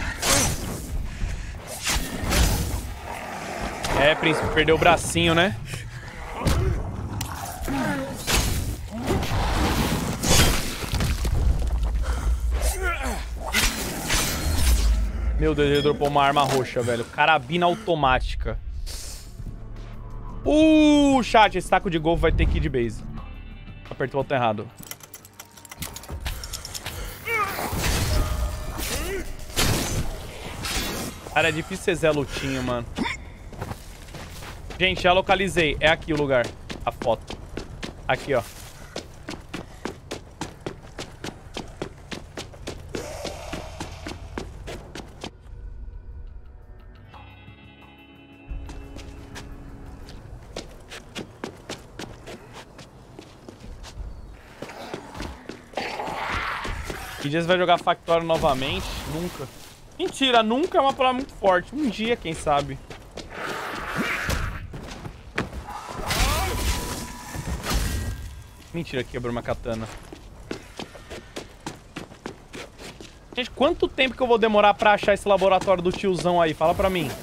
É, príncipe, perdeu o bracinho, né? Meu Deus, ele dropou uma arma roxa, velho. Carabina automática. Chat, esse taco de golfe vai ter que ir de base. Apertou o botão errado. Cara, é difícil ser Zé Lutinho, mano. Gente, já localizei. É aqui o lugar. A foto. Aqui, ó. Que dia você vai jogar Factorio novamente? Nunca. Mentira, nunca é uma palavra muito forte. Um dia, quem sabe. Mentira, quebrou uma katana. Gente, quanto tempo que eu vou demorar pra achar esse laboratório do tiozão aí? Fala pra mim.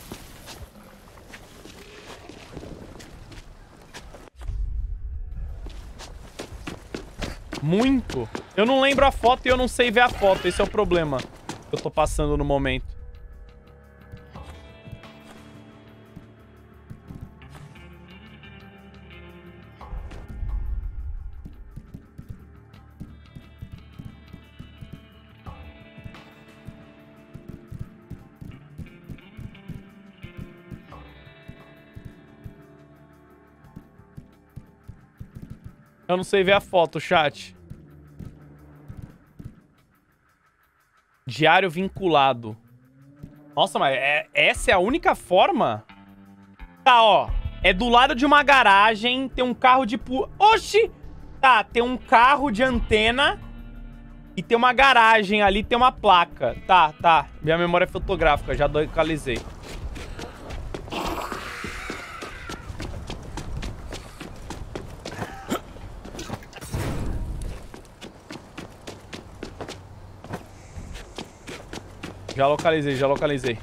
Muito. Eu não lembro a foto e eu não sei ver a foto. Esse é o problema que eu tô passando no momento. Eu não sei ver a foto, chat. Diário vinculado. Nossa, mas essa é a única forma? Tá, ó. É do lado de uma garagem, tem um carro de... Oxi! Tá, tem um carro de antena e tem uma garagem ali, tem uma placa. Tá, tá. Minha memória é fotográfica, já localizei. Já localizei, já localizei.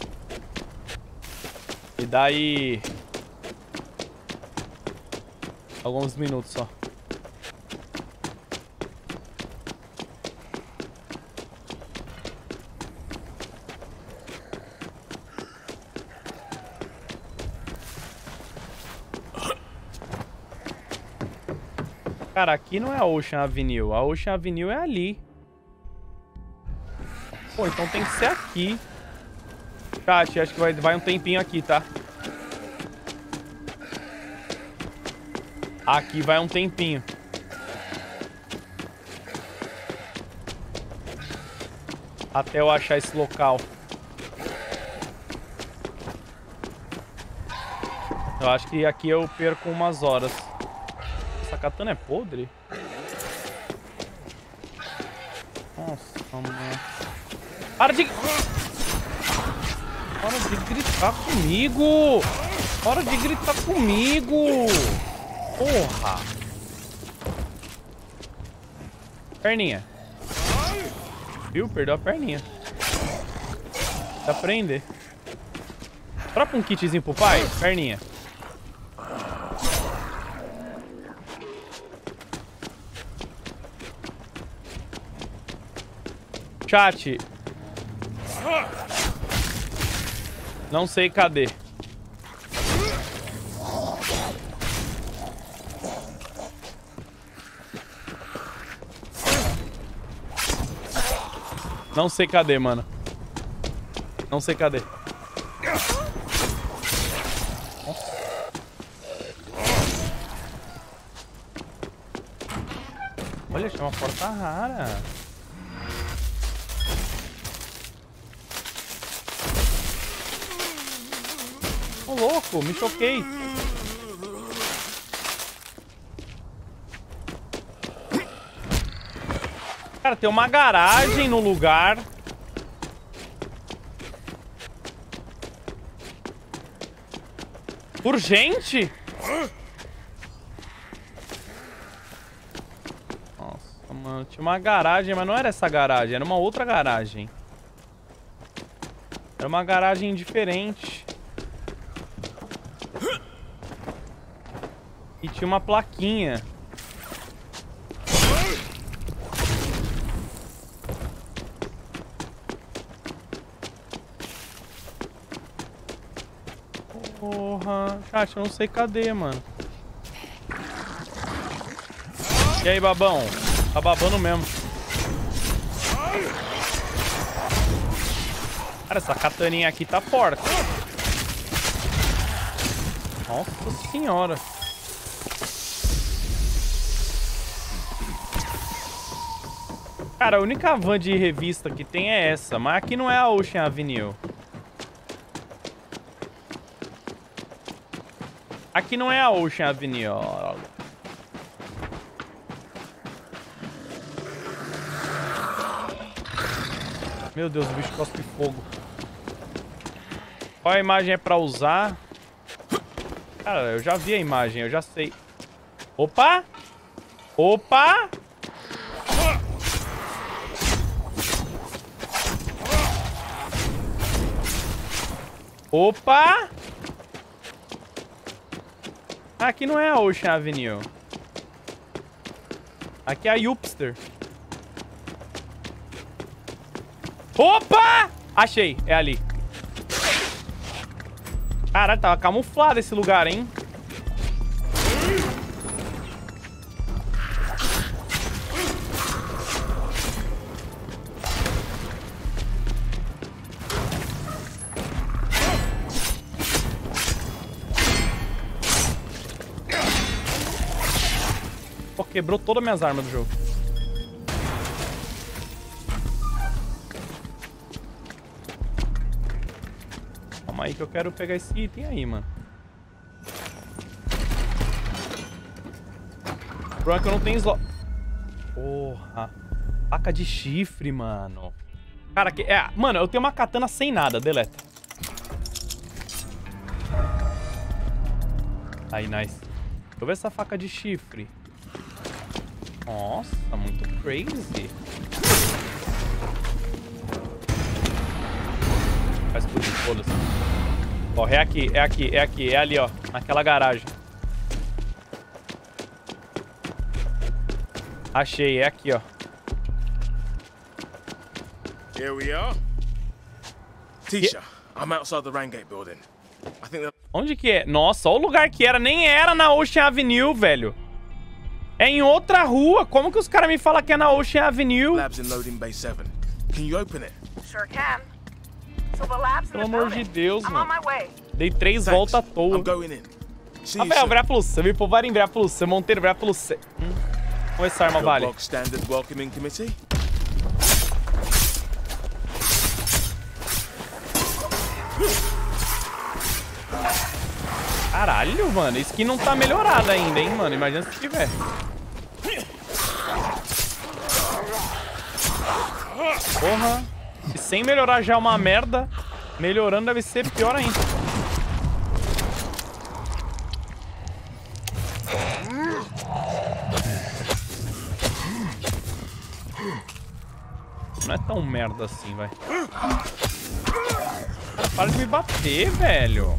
E daí... alguns minutos só. Cara, aqui não é a Ocean Avenue. A Ocean Avenue é ali. Pô, então tem que ser aqui. Chat, acho que vai um tempinho aqui, tá? Aqui vai um tempinho. Até eu achar esse local. Eu acho que aqui eu perco umas horas. Essa katana é podre? Nossa, mano. Para de gritar comigo! Para de gritar comigo! Porra! Perninha. Viu? Perdeu a perninha. Precisa aprender. Troca um kitzinho pro pai. Perninha. Chat. Não sei cadê. Não sei cadê, mano. Não sei cadê. Olha, tinha uma porta rara. Ô, louco, me choquei. Cara, tem uma garagem no lugar. Urgente? Nossa, mano. Tinha uma garagem, mas não era essa garagem. Era uma outra garagem. Era uma garagem diferente. E tinha uma plaquinha. Porra. Chat, eu não sei cadê, mano. E aí, babão? Tá babando mesmo. Cara, essa kataninha aqui tá forte. Nossa senhora. Cara, a única van de revista que tem é essa. Mas aqui não é a Ocean Avenue. Aqui não é a Ocean Avenue, ó. Meu Deus, o bicho cospe fogo. Qual a imagem é pra usar? Cara, eu já vi a imagem, eu já sei. Opa! Opa! Opa! Aqui não é a Ocean Avenue. Aqui é a Upster. Opa! Achei, é ali. Caralho, tava camuflado esse lugar, hein? Quebrou todas as minhas armas do jogo. Calma aí que eu quero pegar esse item aí, mano. O problema é que eu não tenho slot. Porra. Faca de chifre, mano. Cara, mano, eu tenho uma katana sem nada. Deleta. Aí, nice. Deixa eu ver essa faca de chifre. Nossa, muito crazy. Faz tudo, foda-se. Ó, é aqui, é aqui, é aqui. É ali, ó. Naquela garagem. Achei, é aqui, ó. Here we are. Tisha, I'm outside the Rangate building. I think that... Onde que é? Nossa, olha o lugar que era. Nem era na Ocean Avenue, velho. É em outra rua. Como que os caras me falam que é na Ocean Avenue? Labs in loading bay 7. Can you open it? Sure can. So the lab's Pelo amor de Deus, I'm mano. on my way. Dei 3 voltas à toa. I'm going in. See you Rafael, soon. Brea Plus. Eu me povar em Brea Plus. Monteiro, Brea Plus. Vamos ver essa arma Your vale. bog standard welcoming committee? Caralho, mano. A skin não tá melhorada ainda, hein, mano. Imagina se tiver. Porra. E sem melhorar já é uma merda. Melhorando deve ser pior ainda. Não é tão merda assim, vai. Para de me bater, velho.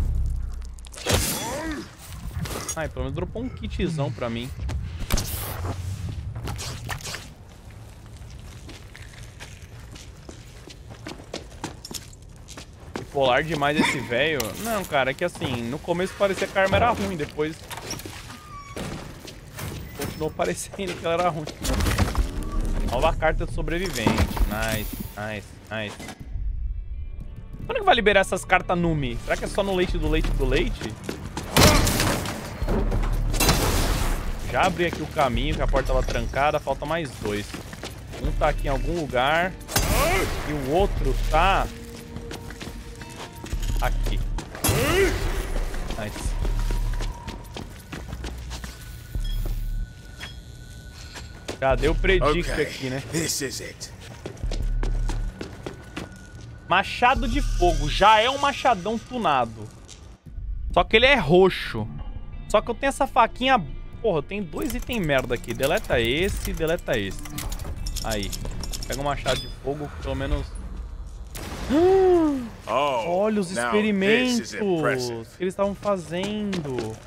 Ai, pelo menos dropou um kitzão pra mim. Bipolar demais esse velho. Não, cara, é que assim, no começo parecia que a arma era ruim, depois... continuou parecendo que ela era ruim. Nova carta de sobrevivente. Nice, nice, nice. Quando que vai liberar essas cartas Numi? Será que é só no leite do leite do leite? Já abri aqui o caminho, que a porta estava trancada. Falta mais 2. Um tá aqui em algum lugar. E o outro tá... aqui. Nice. Cadê o predict aqui, né? This is it. Machado de fogo. Já é um machadão tunado. Só que ele é roxo. Só que eu tenho essa faquinha... Porra, eu tenho 2 itens merda aqui. Deleta esse, deleta esse. Aí. Pega um machado de fogo, pelo menos... olha os experimentos que eles estavam fazendo.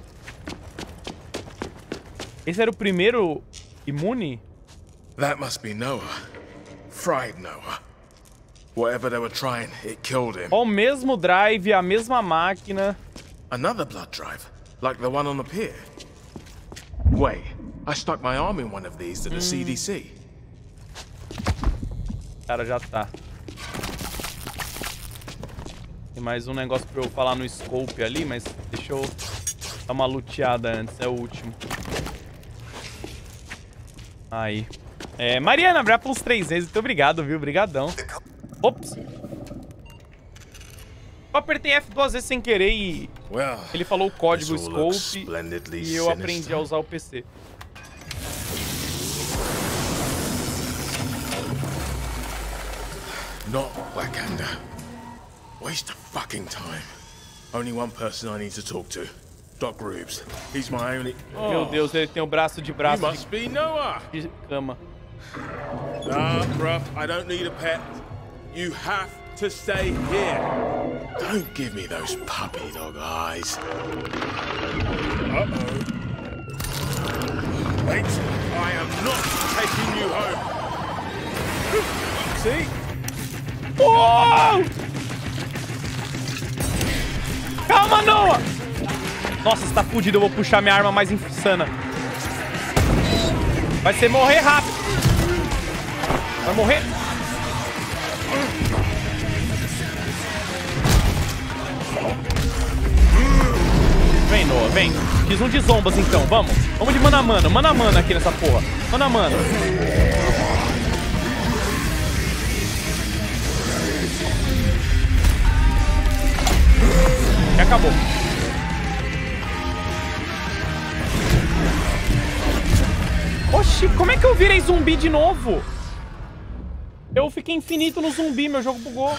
Esse era o primeiro imune? That must be Noah. Fried Noah. Whatever they were trying, it killed him. Ó, o mesmo drive, a mesma máquina. Another blood drive, like the one on the pier. Wait, I stuck my arm in one of these to the CDC. Cara, já tá. Tem mais um negócio pra eu falar no scope ali, mas deixa eu dar uma luteada antes, é o último. Aí. Mariana, Brea pelos 3 vezes, muito obrigado, viu? Obrigadão. Ops. Eu apertei F 2 vezes sem querer e ele falou o código scope e eu aprendi a usar o PC. Not Wakanda. Waste of fucking time. Only one person I need to talk to. Doc Rubes. He's my only... Meu Deus, ele tem o braço de You must be Noah. de cama. Nah, bruh, I don't need a pet. You have to stay here. Don't give me those puppy dog eyes. Uh-oh. Wait, I am not taking you home. See? Oh! Calma, Noah! Nossa, você tá fudido. Eu vou puxar minha arma mais insana. Vai ser morrer rápido. Vai morrer. Vem, Noah, vem. Fiz um de zombas, então. Vamos. Vamos de mano a mano. Mano a mano aqui nessa porra. Mano a mano. E acabou. Oxi, como é que eu virei zumbi de novo? Eu fiquei infinito no zumbi, meu jogo bugou.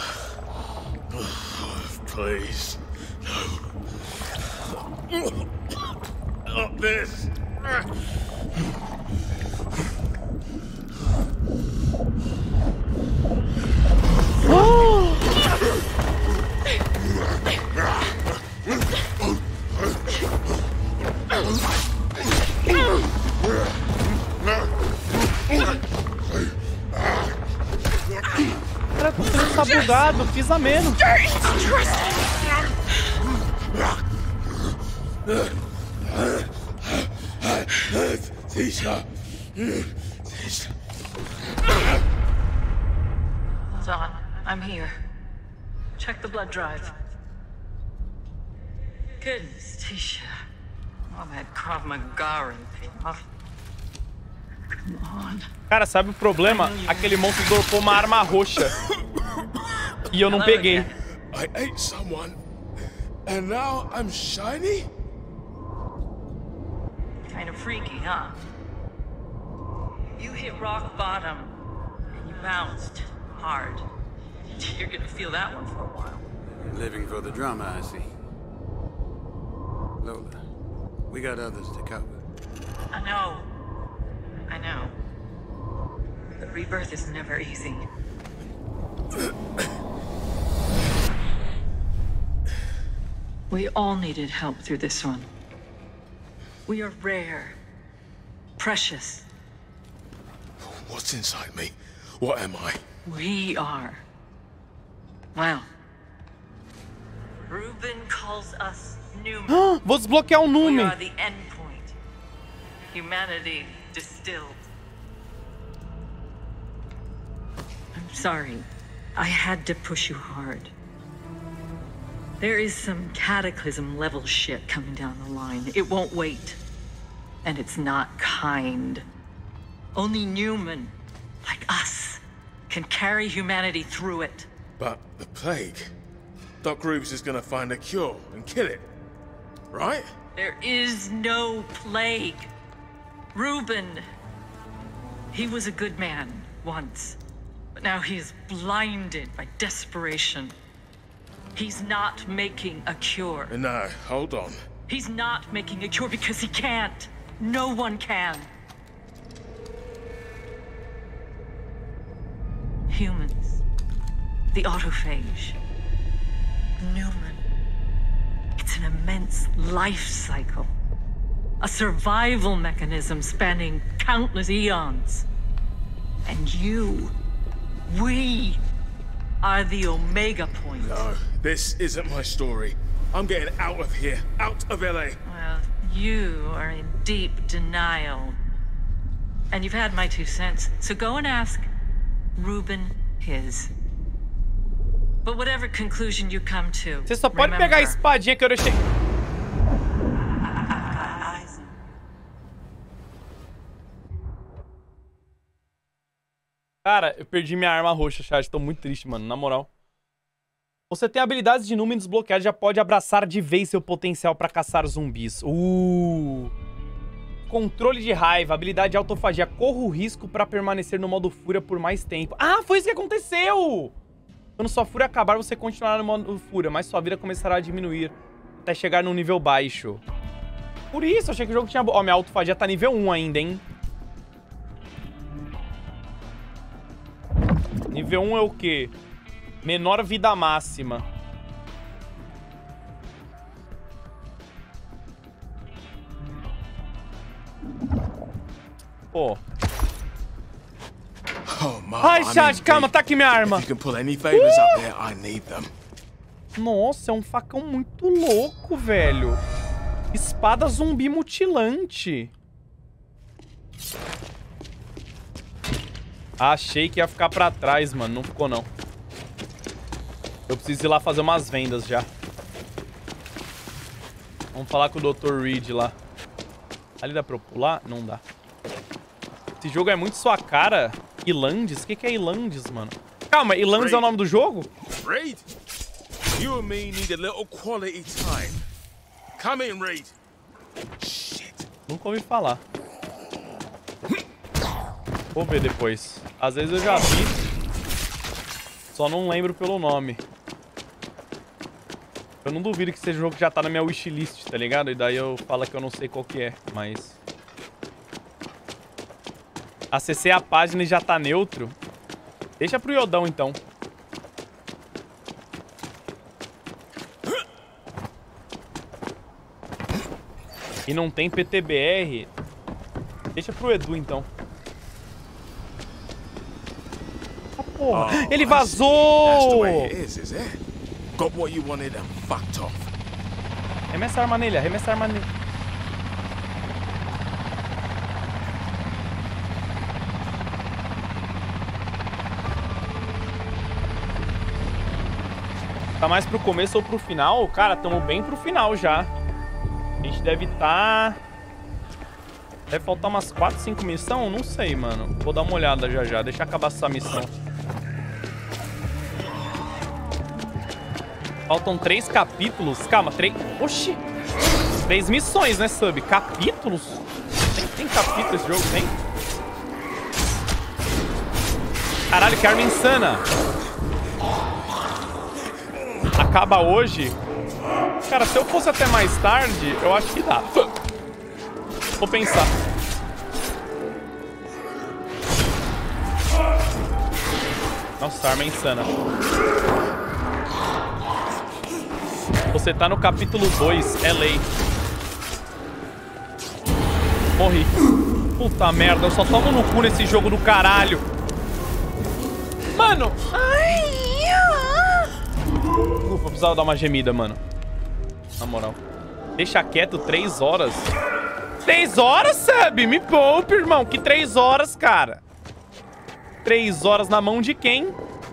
Please. Not this. Cara, você tá bugado, fiz a menos. Hold on, I'm here. Check the blood drive. Goodness, Tisha. All that Krav Maga paid off. Come on. Cara, sabe o problema? Aquele monstro dropou uma arma roxa. E eu não peguei. I ate someone, and now I'm shiny? Kind of freaky, huh? You hit rock bottom, and you bounced hard. You're gonna feel that one for a while. Living for the drama, I see. Lola, we got others to cover. I know. I know. The rebirth is never easy. We all needed help through this one. We are rare. Precious. What's inside me? What am I? We are. Well. Reuben calls us Numen. Vou desbloquear o We Numen. are the endpoint. Humanity distilled. I'm sorry. I had to push you hard. There is some cataclysm level shit coming down the line. It won't wait. And it's not kind. Only Numen, like us, can carry humanity through it. But the plague. Doc Rubes is gonna find a cure and kill it, right? There is no plague. Reuben, he was a good man once, but now he is blinded by desperation. He's not making a cure. No, hold on. He's not making a cure because he can't. No one can. Humans. The autophage. Numen. It's an immense life cycle. A survival mechanism spanning countless eons. And we are the Omega Point. No, this isn't my story. I'm getting out of here, out of LA. Well, you are in deep denial. And you've had my 2 cents, so go and ask Reuben his. But whatever conclusion you come to, Você só pode pegar a espadinha que eu deixei. Cara, eu perdi minha arma roxa, chat. Tô muito triste, mano. Na moral. Você tem habilidades de Numen desbloqueadas, já pode abraçar de vez seu potencial pra caçar zumbis. Controle de raiva, habilidade de autofagia. Corra o risco pra permanecer no modo fúria por mais tempo. Ah, foi isso que aconteceu! Quando sua fúria acabar, você continuará no modo fúria, mas sua vida começará a diminuir até chegar num nível baixo. Por isso, eu achei que o jogo tinha... Ó, minha autofagia tá nível 1 ainda, hein? Nível 1 é o quê? Menor vida máxima. Pô. Ai, chat, calma, tá aqui minha arma. Nossa, é um facão muito louco, velho. Espada zumbi mutilante. Achei que ia ficar pra trás, mano. Não ficou, não. Eu preciso ir lá fazer umas vendas já. Vamos falar com o Dr. Reed lá. Ali dá pra eu pular? Não dá. Esse jogo é muito sua cara. Ilandes? O que é Ilandes, mano? Calma, Ilandes é o nome do jogo? Reed, you and me need a little quality time. Come in, Reed. Shit. Nunca ouvi falar. Vou ver depois. Às vezes eu já vi. Só não lembro pelo nome. Eu não duvido que seja um jogo que já tá na minha wishlist, tá ligado? E daí eu falo que eu não sei qual que é, mas... Acessei a página e já tá neutro. Deixa pro Iodão, então. E não tem PTBR. Deixa pro Edu, então. Ah, porra. Ele vazou! Got what you wanted and fucked off. Arremessa a arma nele, arremessa a arma nele. Tá mais pro começo ou pro final? Cara, tamo bem pro final já. A gente deve estar... Deve faltar umas 4, 5 missões? Não sei, mano. Vou dar uma olhada já já. Deixa acabar essa missão. Faltam 3 capítulos. Calma, 3... Oxi! 3 missões, né, Sub? Capítulos? Tem capítulo esse jogo? Tem? Caralho, que arma insana! Acaba hoje. Cara, se eu fosse até mais tarde, eu acho que dá. Vou pensar. Nossa, a arma é insana. Você tá no capítulo 2, é lei. Morri. Puta merda, eu só tomo no cu nesse jogo do caralho. Mano! Ufa, eu precisava dar uma gemida, mano. Na moral. Deixa quieto 3 horas. 3 horas, Sub? Me poupe, irmão. Que 3 horas, cara? 3 horas na mão de quem?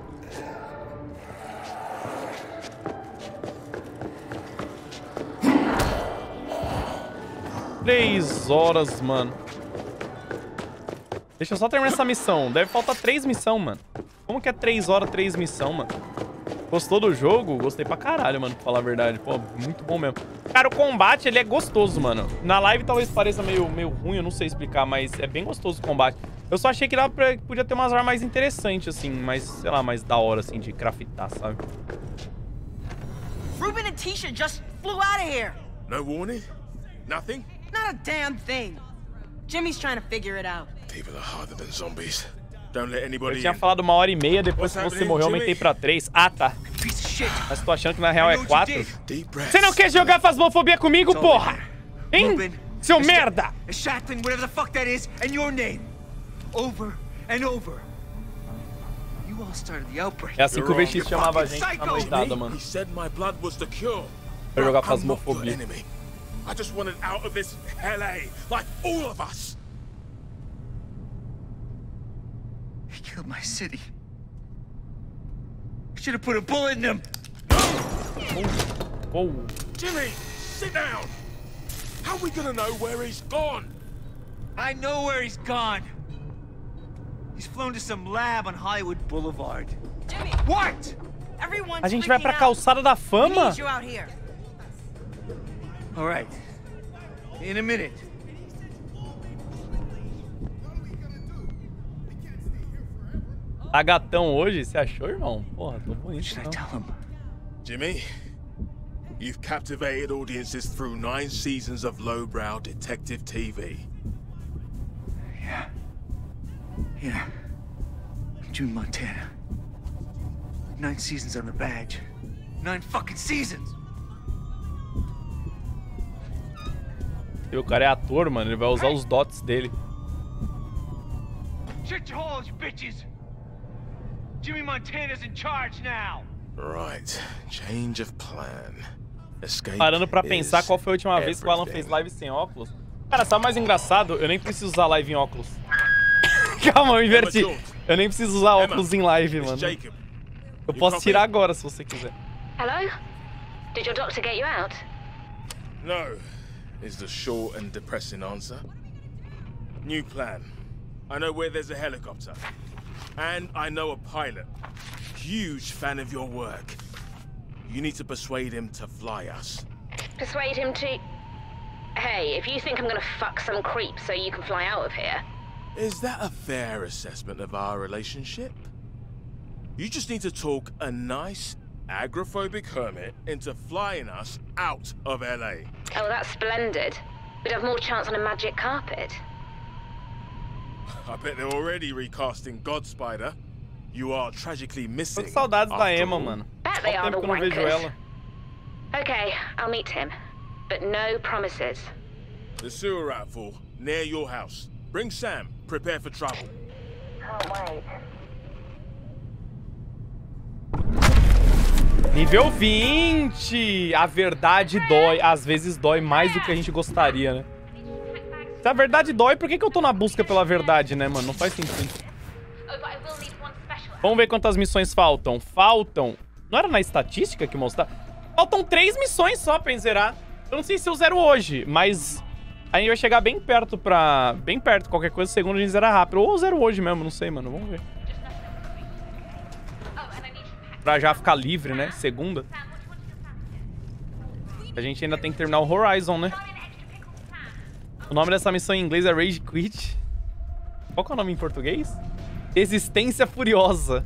Três horas, mano. Deixa eu só terminar essa missão. Deve faltar 3 missões, mano. Como que é 3 horas, 3 missões, mano? Gostou do jogo? Gostei pra caralho, mano, pra falar a verdade. Pô, muito bom mesmo. Cara, o combate, ele é gostoso, mano. Na live talvez pareça meio ruim, eu não sei explicar, mas é bem gostoso o combate. Eu só achei que podia ter umas armas mais interessantes, assim, mais, sei lá, mais da hora, assim, de craftar, sabe? Ruben and Tisha just flew out of here. No warning? Nothing? Not a damn thing. Jimmy's trying to figure it out. People are harder than zombies. Don't let anybody Eu tinha in. falado 1h30, depois que você morreu, eu aumentei pra 3. Ah, tá. Mas tô achando que na real é 4. Você não quer jogar Phasmophobia comigo, porra? Hein? Seu merda! Shackling, whatever the fuck that is, and your name. Over and over. You all started the outbreak. É assim que o VX chamava a gente na noitada, mano. He said my blood was the cure. Pra jogar Phasmophobia. I just wanted out of this LA, like all of us. He killed my city. I should have put a bullet in him. Whoa. Jimmy, sit down. How are we gonna know where he's gone? I know where he's gone. He's flown to some lab on Hollywood Boulevard. Jimmy! What? Everyone's A gente vai pra calçada da fama? need you out here. All right. In a minute. Tá gatão hoje? Você achou, irmão? Porra, tô bonito. Não. Jimmy, you've captivated audiences through 9 seasons of lowbrow detective TV. Yeah. June, Montana. 9 seasons on the badge. 9 fucking seasons. E o cara é ator, mano. Ele vai usar os dots dele. Shut your holes, you bitches. Jimmy Montana's in charge now. Right. Change of plan. Escape. Parando pra pensar qual foi a última vez que o Alan fez live sem óculos. Cara, sabe o mais engraçado? Eu nem preciso usar live em óculos. Calma, eu inverti. Eu nem preciso usar óculos em live, mano. Eu posso tirar agora, se você quiser. Hello? Did your doctor get you out? No, is the short and depressing answer. New plan. I know where there's a helicopter. And I know a pilot. Huge fan of your work. You need to persuade him to fly us. Persuade him to... Hey, if you think I'm gonna fuck some creep so you can fly out of here... Is that a fair assessment of our relationship? You just need to talk a nice, agoraphobic hermit into flying us out of LA. Oh, that's splendid. We'd have more chance on a magic carpet. I bet they're already recasting God Spider. You are tragically missing. Tô com saudades da Emma, mano. Bet they are the Tempo que eu não vejo wankers. ela. Okay, I'll meet him. But no promises. The sewer outfall, near your house. Bring Sam. Prepare for trouble. Can't wait. Nível 20! A verdade dói. Às vezes dói mais do que a gente gostaria, né? Se a verdade dói, por que eu tô na busca pela verdade, né, mano? Não faz sentido. Vamos ver quantas missões faltam. Faltam... Não era na estatística que mostrava? Faltam 3 missões só pra zerar. Eu não sei se eu zero hoje, mas... A gente vai chegar bem perto pra... Bem perto, qualquer coisa, segundo a gente zera rápido. Ou eu zero hoje mesmo, não sei, mano. Vamos ver. Pra já ficar livre, né? Segunda. A gente ainda tem que terminar o Horizon, né? O nome dessa missão em inglês é Rage Quit. Qual que é o nome em português? Desistência Furiosa.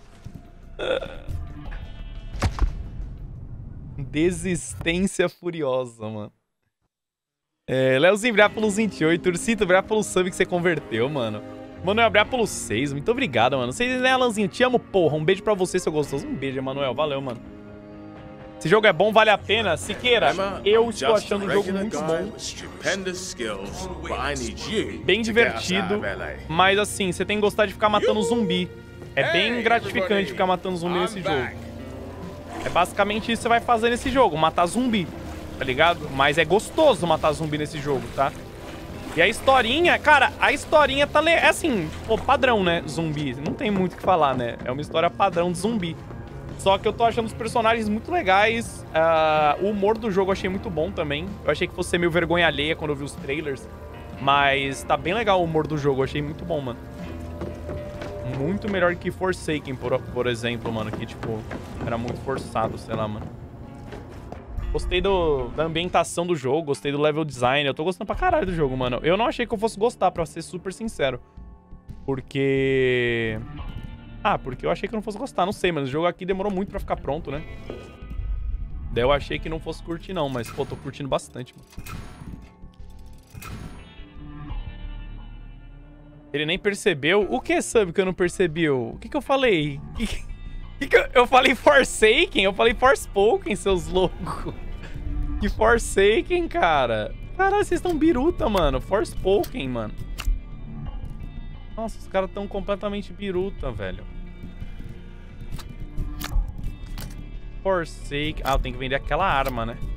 Desistência Furiosa, mano. Leozinho, obrigado pelos 28. Urcito, obrigado pelo sub que você converteu, mano. Manuel, obrigado pelos 6. Muito obrigado, mano. Vocês, né, Alanzinho? Te amo, porra. Um beijo pra você, seu gostoso. Um beijo, Emanuel. Valeu, mano. Esse jogo é bom, vale a pena. Siqueira, eu estou achando um jogo muito bom. Bem divertido. Mas, assim, você tem que gostar de ficar matando zumbi. É bem gratificante ficar matando zumbi nesse jogo. É basicamente isso que você vai fazer nesse jogo. Matar zumbi, tá ligado? Mas é gostoso matar zumbi nesse jogo, tá? E a historinha, cara, a historinha tá... É assim, pô, padrão, né? Zumbi. Não tem muito o que falar, né? É uma história padrão de zumbi. Só que eu tô achando os personagens muito legais. O humor do jogo eu achei muito bom também. Eu achei que fosse ser meio vergonha alheia quando eu vi os trailers. Mas tá bem legal o humor do jogo. Eu achei muito bom, mano. Muito melhor que Forsaken, por exemplo, mano. Que, tipo, era muito forçado, sei lá, mano. Gostei da ambientação do jogo. Gostei do level design. Eu tô gostando pra caralho do jogo, mano. Eu não achei que eu fosse gostar, pra ser super sincero. Porque... porque eu achei que eu não fosse gostar, não sei, mas o jogo aqui demorou muito pra ficar pronto, né? Daí eu achei que não fosse curtir não, mas, pô, tô curtindo bastante, mano. Ele nem percebeu. O que, Sub, que eu não percebi? O que eu falei? Eu falei Forsaken? Eu falei Forspoken, seus loucos. Que Forsaken, cara? Caralho, vocês estão biruta, mano. Forspoken, mano. Nossa, os caras estão completamente biruta, velho. Forsaken. Eu tenho que vender aquela arma, né?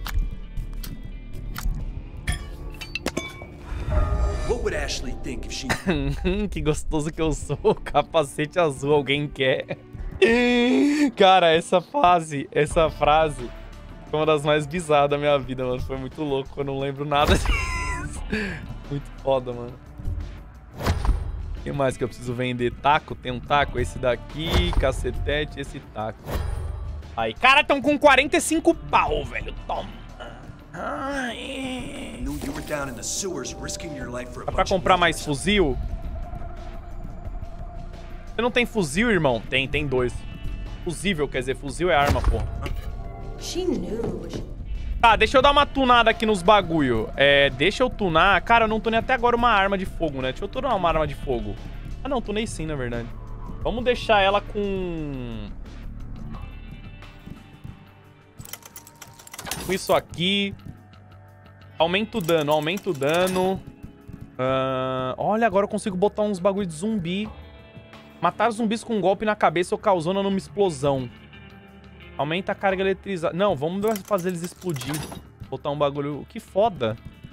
What would Ashley think if she... Que gostoso que eu sou. Capacete azul, alguém quer? Cara, essa frase foi uma das mais bizarras da minha vida, mano. Foi muito louco, eu não lembro nada disso. Muito foda, mano. O que mais que eu preciso vender? Taco? Tem um taco. Esse daqui, cacetete, esse taco. Aí, cara, estão com 45 pau, velho. Toma. Dá pra comprar mais fuzil? Você não tem fuzil, irmão? Tem 2. Fusível, quer dizer, fuzil é arma, porra. Tá, deixa eu dar uma tunada aqui nos bagulho. Deixa eu tunar. Cara, eu não tunei até agora uma arma de fogo, né? Deixa eu tunar uma arma de fogo. Ah, não, tunei sim, na verdade. Vamos deixar ela com isso aqui. Aumenta o dano, aumenta o dano. Olha, agora eu consigo botar uns bagulho de zumbi. Matar zumbis com um golpe na cabeça ou causando numa explosão. Aumenta a carga eletrizada. Não, vamos fazer eles explodir. Botar um bagulho... Que foda.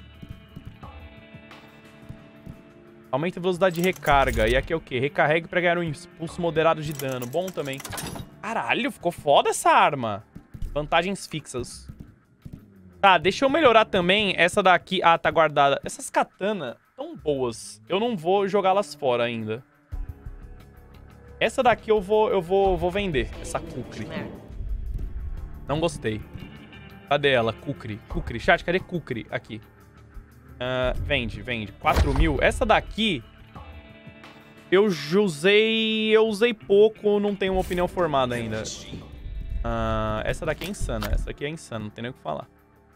Aumenta a velocidade de recarga. E aqui é o quê? Recarregue pra ganhar um impulso moderado de dano. Bom também. Caralho, ficou foda essa arma. Vantagens fixas. Tá, deixa eu melhorar também essa daqui. Ah, tá guardada. Essas katanas tão boas. Eu não vou jogá-las fora ainda. Essa daqui eu vou vender. Essa Kukri. Não gostei. Cadê ela? Kukri. Kukri. Chat, cadê Kukri? Aqui. Vende. 4.000. Essa daqui... Eu usei pouco, não tenho uma opinião formada ainda. Essa daqui é insana. Essa aqui é insana, não tem nem o que falar.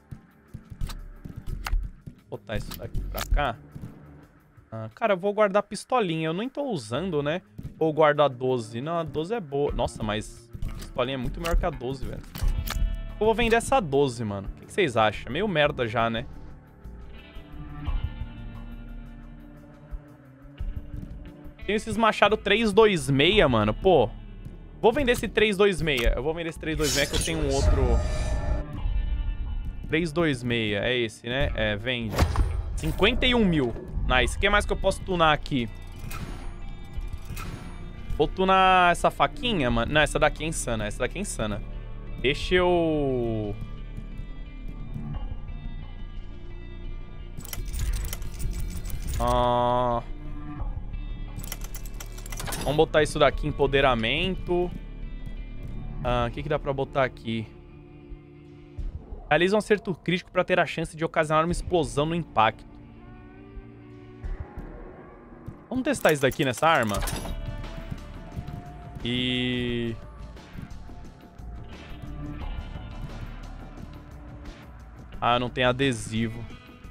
Vou botar isso daqui pra cá. Cara, eu vou guardar a pistolinha. Eu nem tô usando, né? Ou guardo a 12. Não, a 12 é boa. Nossa, mas a pistolinha é muito melhor que a 12, velho. Eu vou vender essa 12, mano. O que vocês acham? Meio merda já, né? Tem esses machados 326, mano. Pô, vou vender esse 326. Eu vou vender esse 326 que eu tenho um outro... 326, é esse, né? É, vende. 51.000. Nice. O que mais que eu posso tunar aqui? Vou tunar essa faquinha, mano. Não, essa daqui é insana. Essa daqui é insana. Deixa eu... Vamos botar isso daqui, empoderamento. O que dá pra botar aqui? Realiza um acerto crítico pra ter a chance de ocasionar uma explosão no impacto. Vamos testar isso daqui nessa arma. E... não tem adesivo.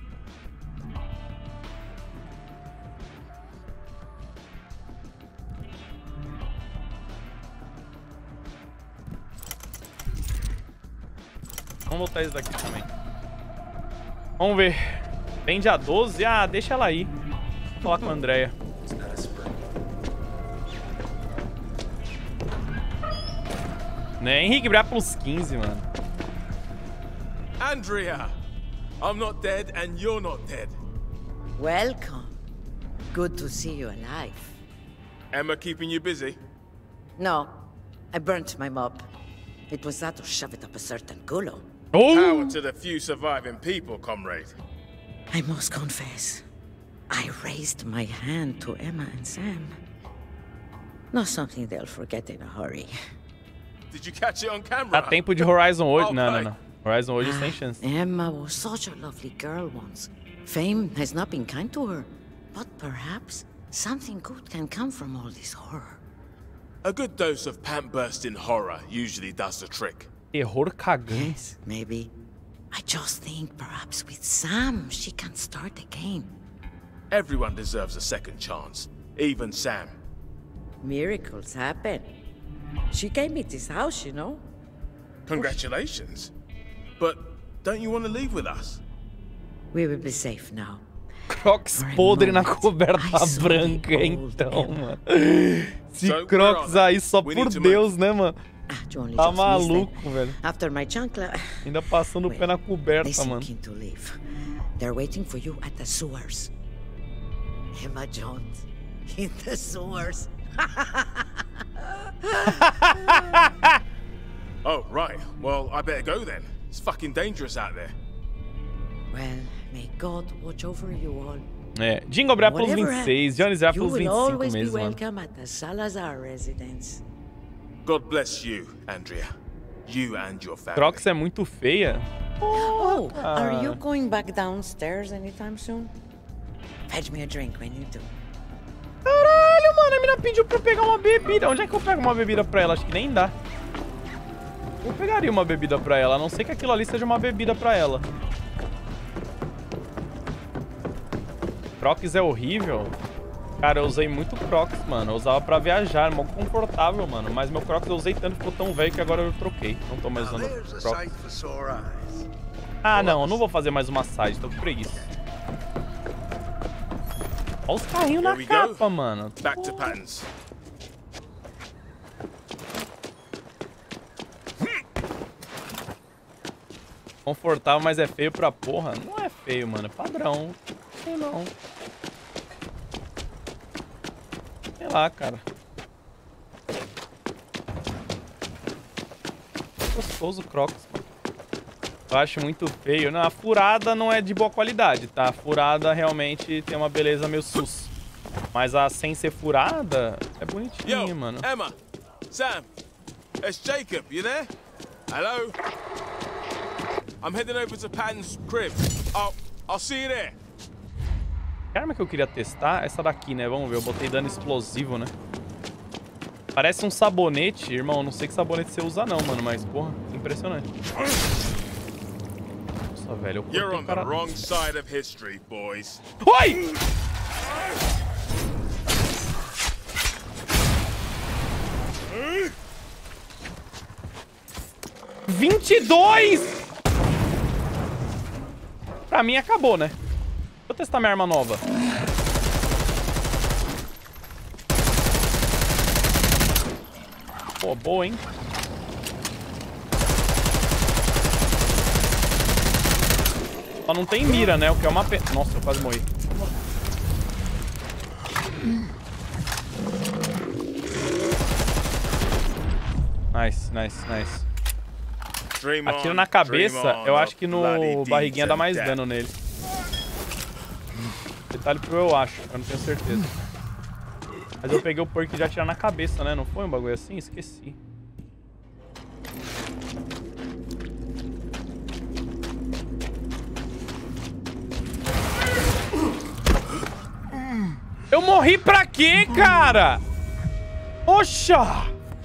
Vamos botar isso daqui também. Vamos ver. Vende a 12? Ah, deixa ela aí. Vou falar com a Andrea. Né, Henrique, brigar pelos 15, mano. Andrea! I'm not dead and you're not dead. Welcome. Good to see you alive. Emma keeping you busy? No, I burnt my mob. It was that or shove it up a certain culo. Power to the few surviving people, comrade. I must confess, I raised my hand to Emma and Sam. Not something they'll forget in a hurry. Did you catch it on camera? Dá tempo de Horizon 8. Não. Horizon 8 sem chance. Emma was such a lovely girl once. Fame has not been kind to her. But perhaps something good can come from all this horror. A good dose of pant-bursting horror usually does the trick. Terror cagante. Yes, maybe. I just think perhaps with Sam she can start again. Everyone deserves a second chance, even Sam. Miracles happen. She gave me this house, you know. Congratulations. But don't you want to leave with us? We will be safe now. Crocs podre na coberta branca, então, mano. Esse Crocs aí, só por Deus, né, mano? Tá maluco, velho. Ainda passando o pé na coberta, mano. They're waiting for you at the sewers. Emma Jones in the sewers. Oh, right. Well, I better go then. It's fucking dangerous out there. Well, may God watch over you all. É, Jingle Bra pelos 26, Jones já pelos 25 meses, mano. Welcome at the Salazar residence. God bless you, Andrea. You and your family. Crocs é muito feia. Oh, are you going back downstairs anytime soon? Fetch me a drink when you do. Caralho, mano, a mina pediu pra eu pegar uma bebida. Onde é que eu pego uma bebida pra ela? Acho que nem dá. Eu pegaria uma bebida pra ela, a não ser que aquilo ali seja uma bebida pra ela. Crocs é horrível. Cara, eu usei muito Crocs, mano. Eu usava pra viajar, mó confortável, mano. Mas meu Crocs eu usei tanto, ficou tão velho que agora eu troquei. Não tô mais usando Crocs. Ah, não, eu não vou fazer mais uma side, tô com preguiça. Olha os carrinhos na capa, mano. Back to patterns. Confortável, mas é feio pra porra. Não é feio, mano. É padrão. Não sei não. Sei lá, cara. Gostoso Crocs, mano. Eu acho muito feio. Não, a furada não é de boa qualidade, tá? A furada realmente tem uma beleza meio sus. Mas a sem ser furada é bonitinho, mano. Emma, Sam, it's Jacob, you there? Hello? I'm heading over to Patton's crib. I'll see you there. A arma que eu queria testar é essa daqui, né? Vamos ver, eu botei dano explosivo, né? Parece um sabonete, irmão. Não sei que sabonete você usa não, mano, mas, porra, impressionante. Nossa, velho, eu You're on the wrong side of history, boys. Oi! $22! Pra mim acabou, né? Vou testar minha arma nova. Pô, boa, hein? Só não tem mira, né? O que é uma pena. Nossa, eu quase morri. Nice, nice, nice. Atiro na cabeça, eu acho que no barriguinha dá mais dano nele. Detalhe pro eu acho, eu não tenho certeza. Mas eu peguei o perk de atirar na cabeça, né? Não foi um bagulho assim? Esqueci. Eu morri pra quê, cara? Oxa!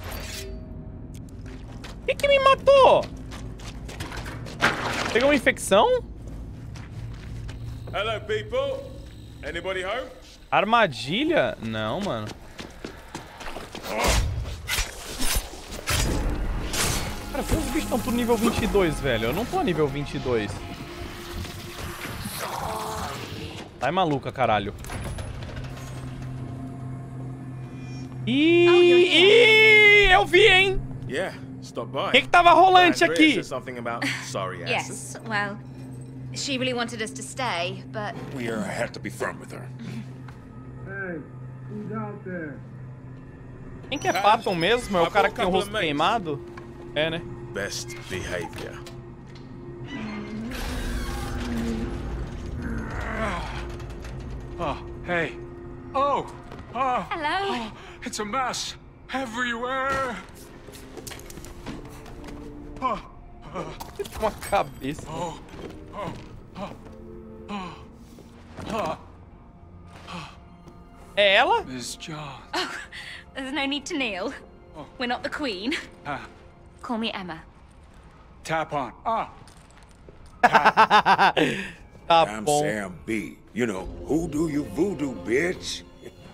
O que me matou? Pegou uma infecção? Hello, people. Anybody home? Armadilha? Não, mano. Cara, por que os bichos estão tudo nível 22, velho? Eu não tô a nível 22. Sai maluca, caralho. Ih, eu vi, hein? Yeah, stop by. O que tava rolante aqui? Yes, well, she really wanted us to stay, but We had to be firm with her. Hey, who's out there? Quem que é Patton mesmo? É o cara que tem o rosto queimado? É, né? Best behavior. Oh, hey. Oh! Oh! Hello. Oh, it's a mess. Everywhere. Oh. Uma cabeça. Oh. Oh. Oh. Oh. Oh. É ela? Miss Jones. Oh, there's no need to kneel. We're not the queen. Call me Emma. Tap on. Ah. I'm Sam B. You know, who do you voodoo, bitch?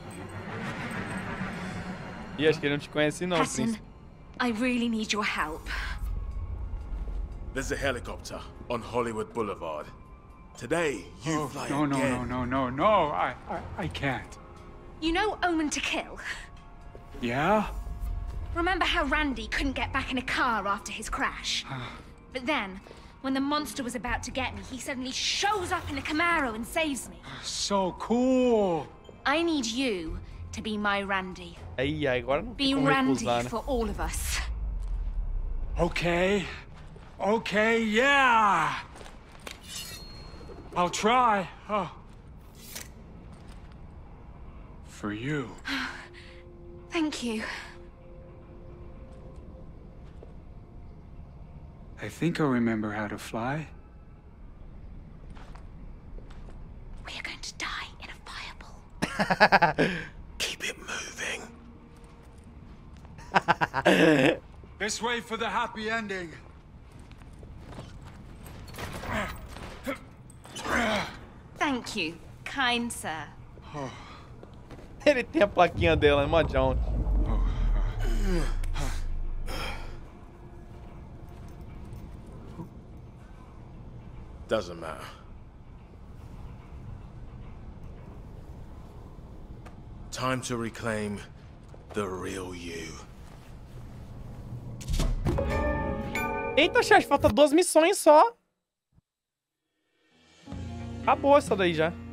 Ih, acho que ele não te conhece não, Patton, príncipe. I really need your help. There's a helicopter on Hollywood Boulevard. Today, you fly again. No. I can't. You know Omen to Kill? Yeah? Remember how Randy couldn't get back in a car after his crash? But then, when the monster was about to get me, he suddenly shows up in a Camaro and saves me. So cool. I need you to be my Randy. Aí, agora não Be tem como Randy recusar, né? for all of us. Okay. Okay, yeah. I'll try. Oh. For you. Thank you. I think I remember how to fly. We are going to die in a fireball. Keep it moving. This way for the happy ending. Thank you, kind sir. Ele tem a plaquinha dela, né, John? Doesn't matter. Time to reclaim the real you. Eita, chefe, falta 2 missões só. Acabou essa daí já.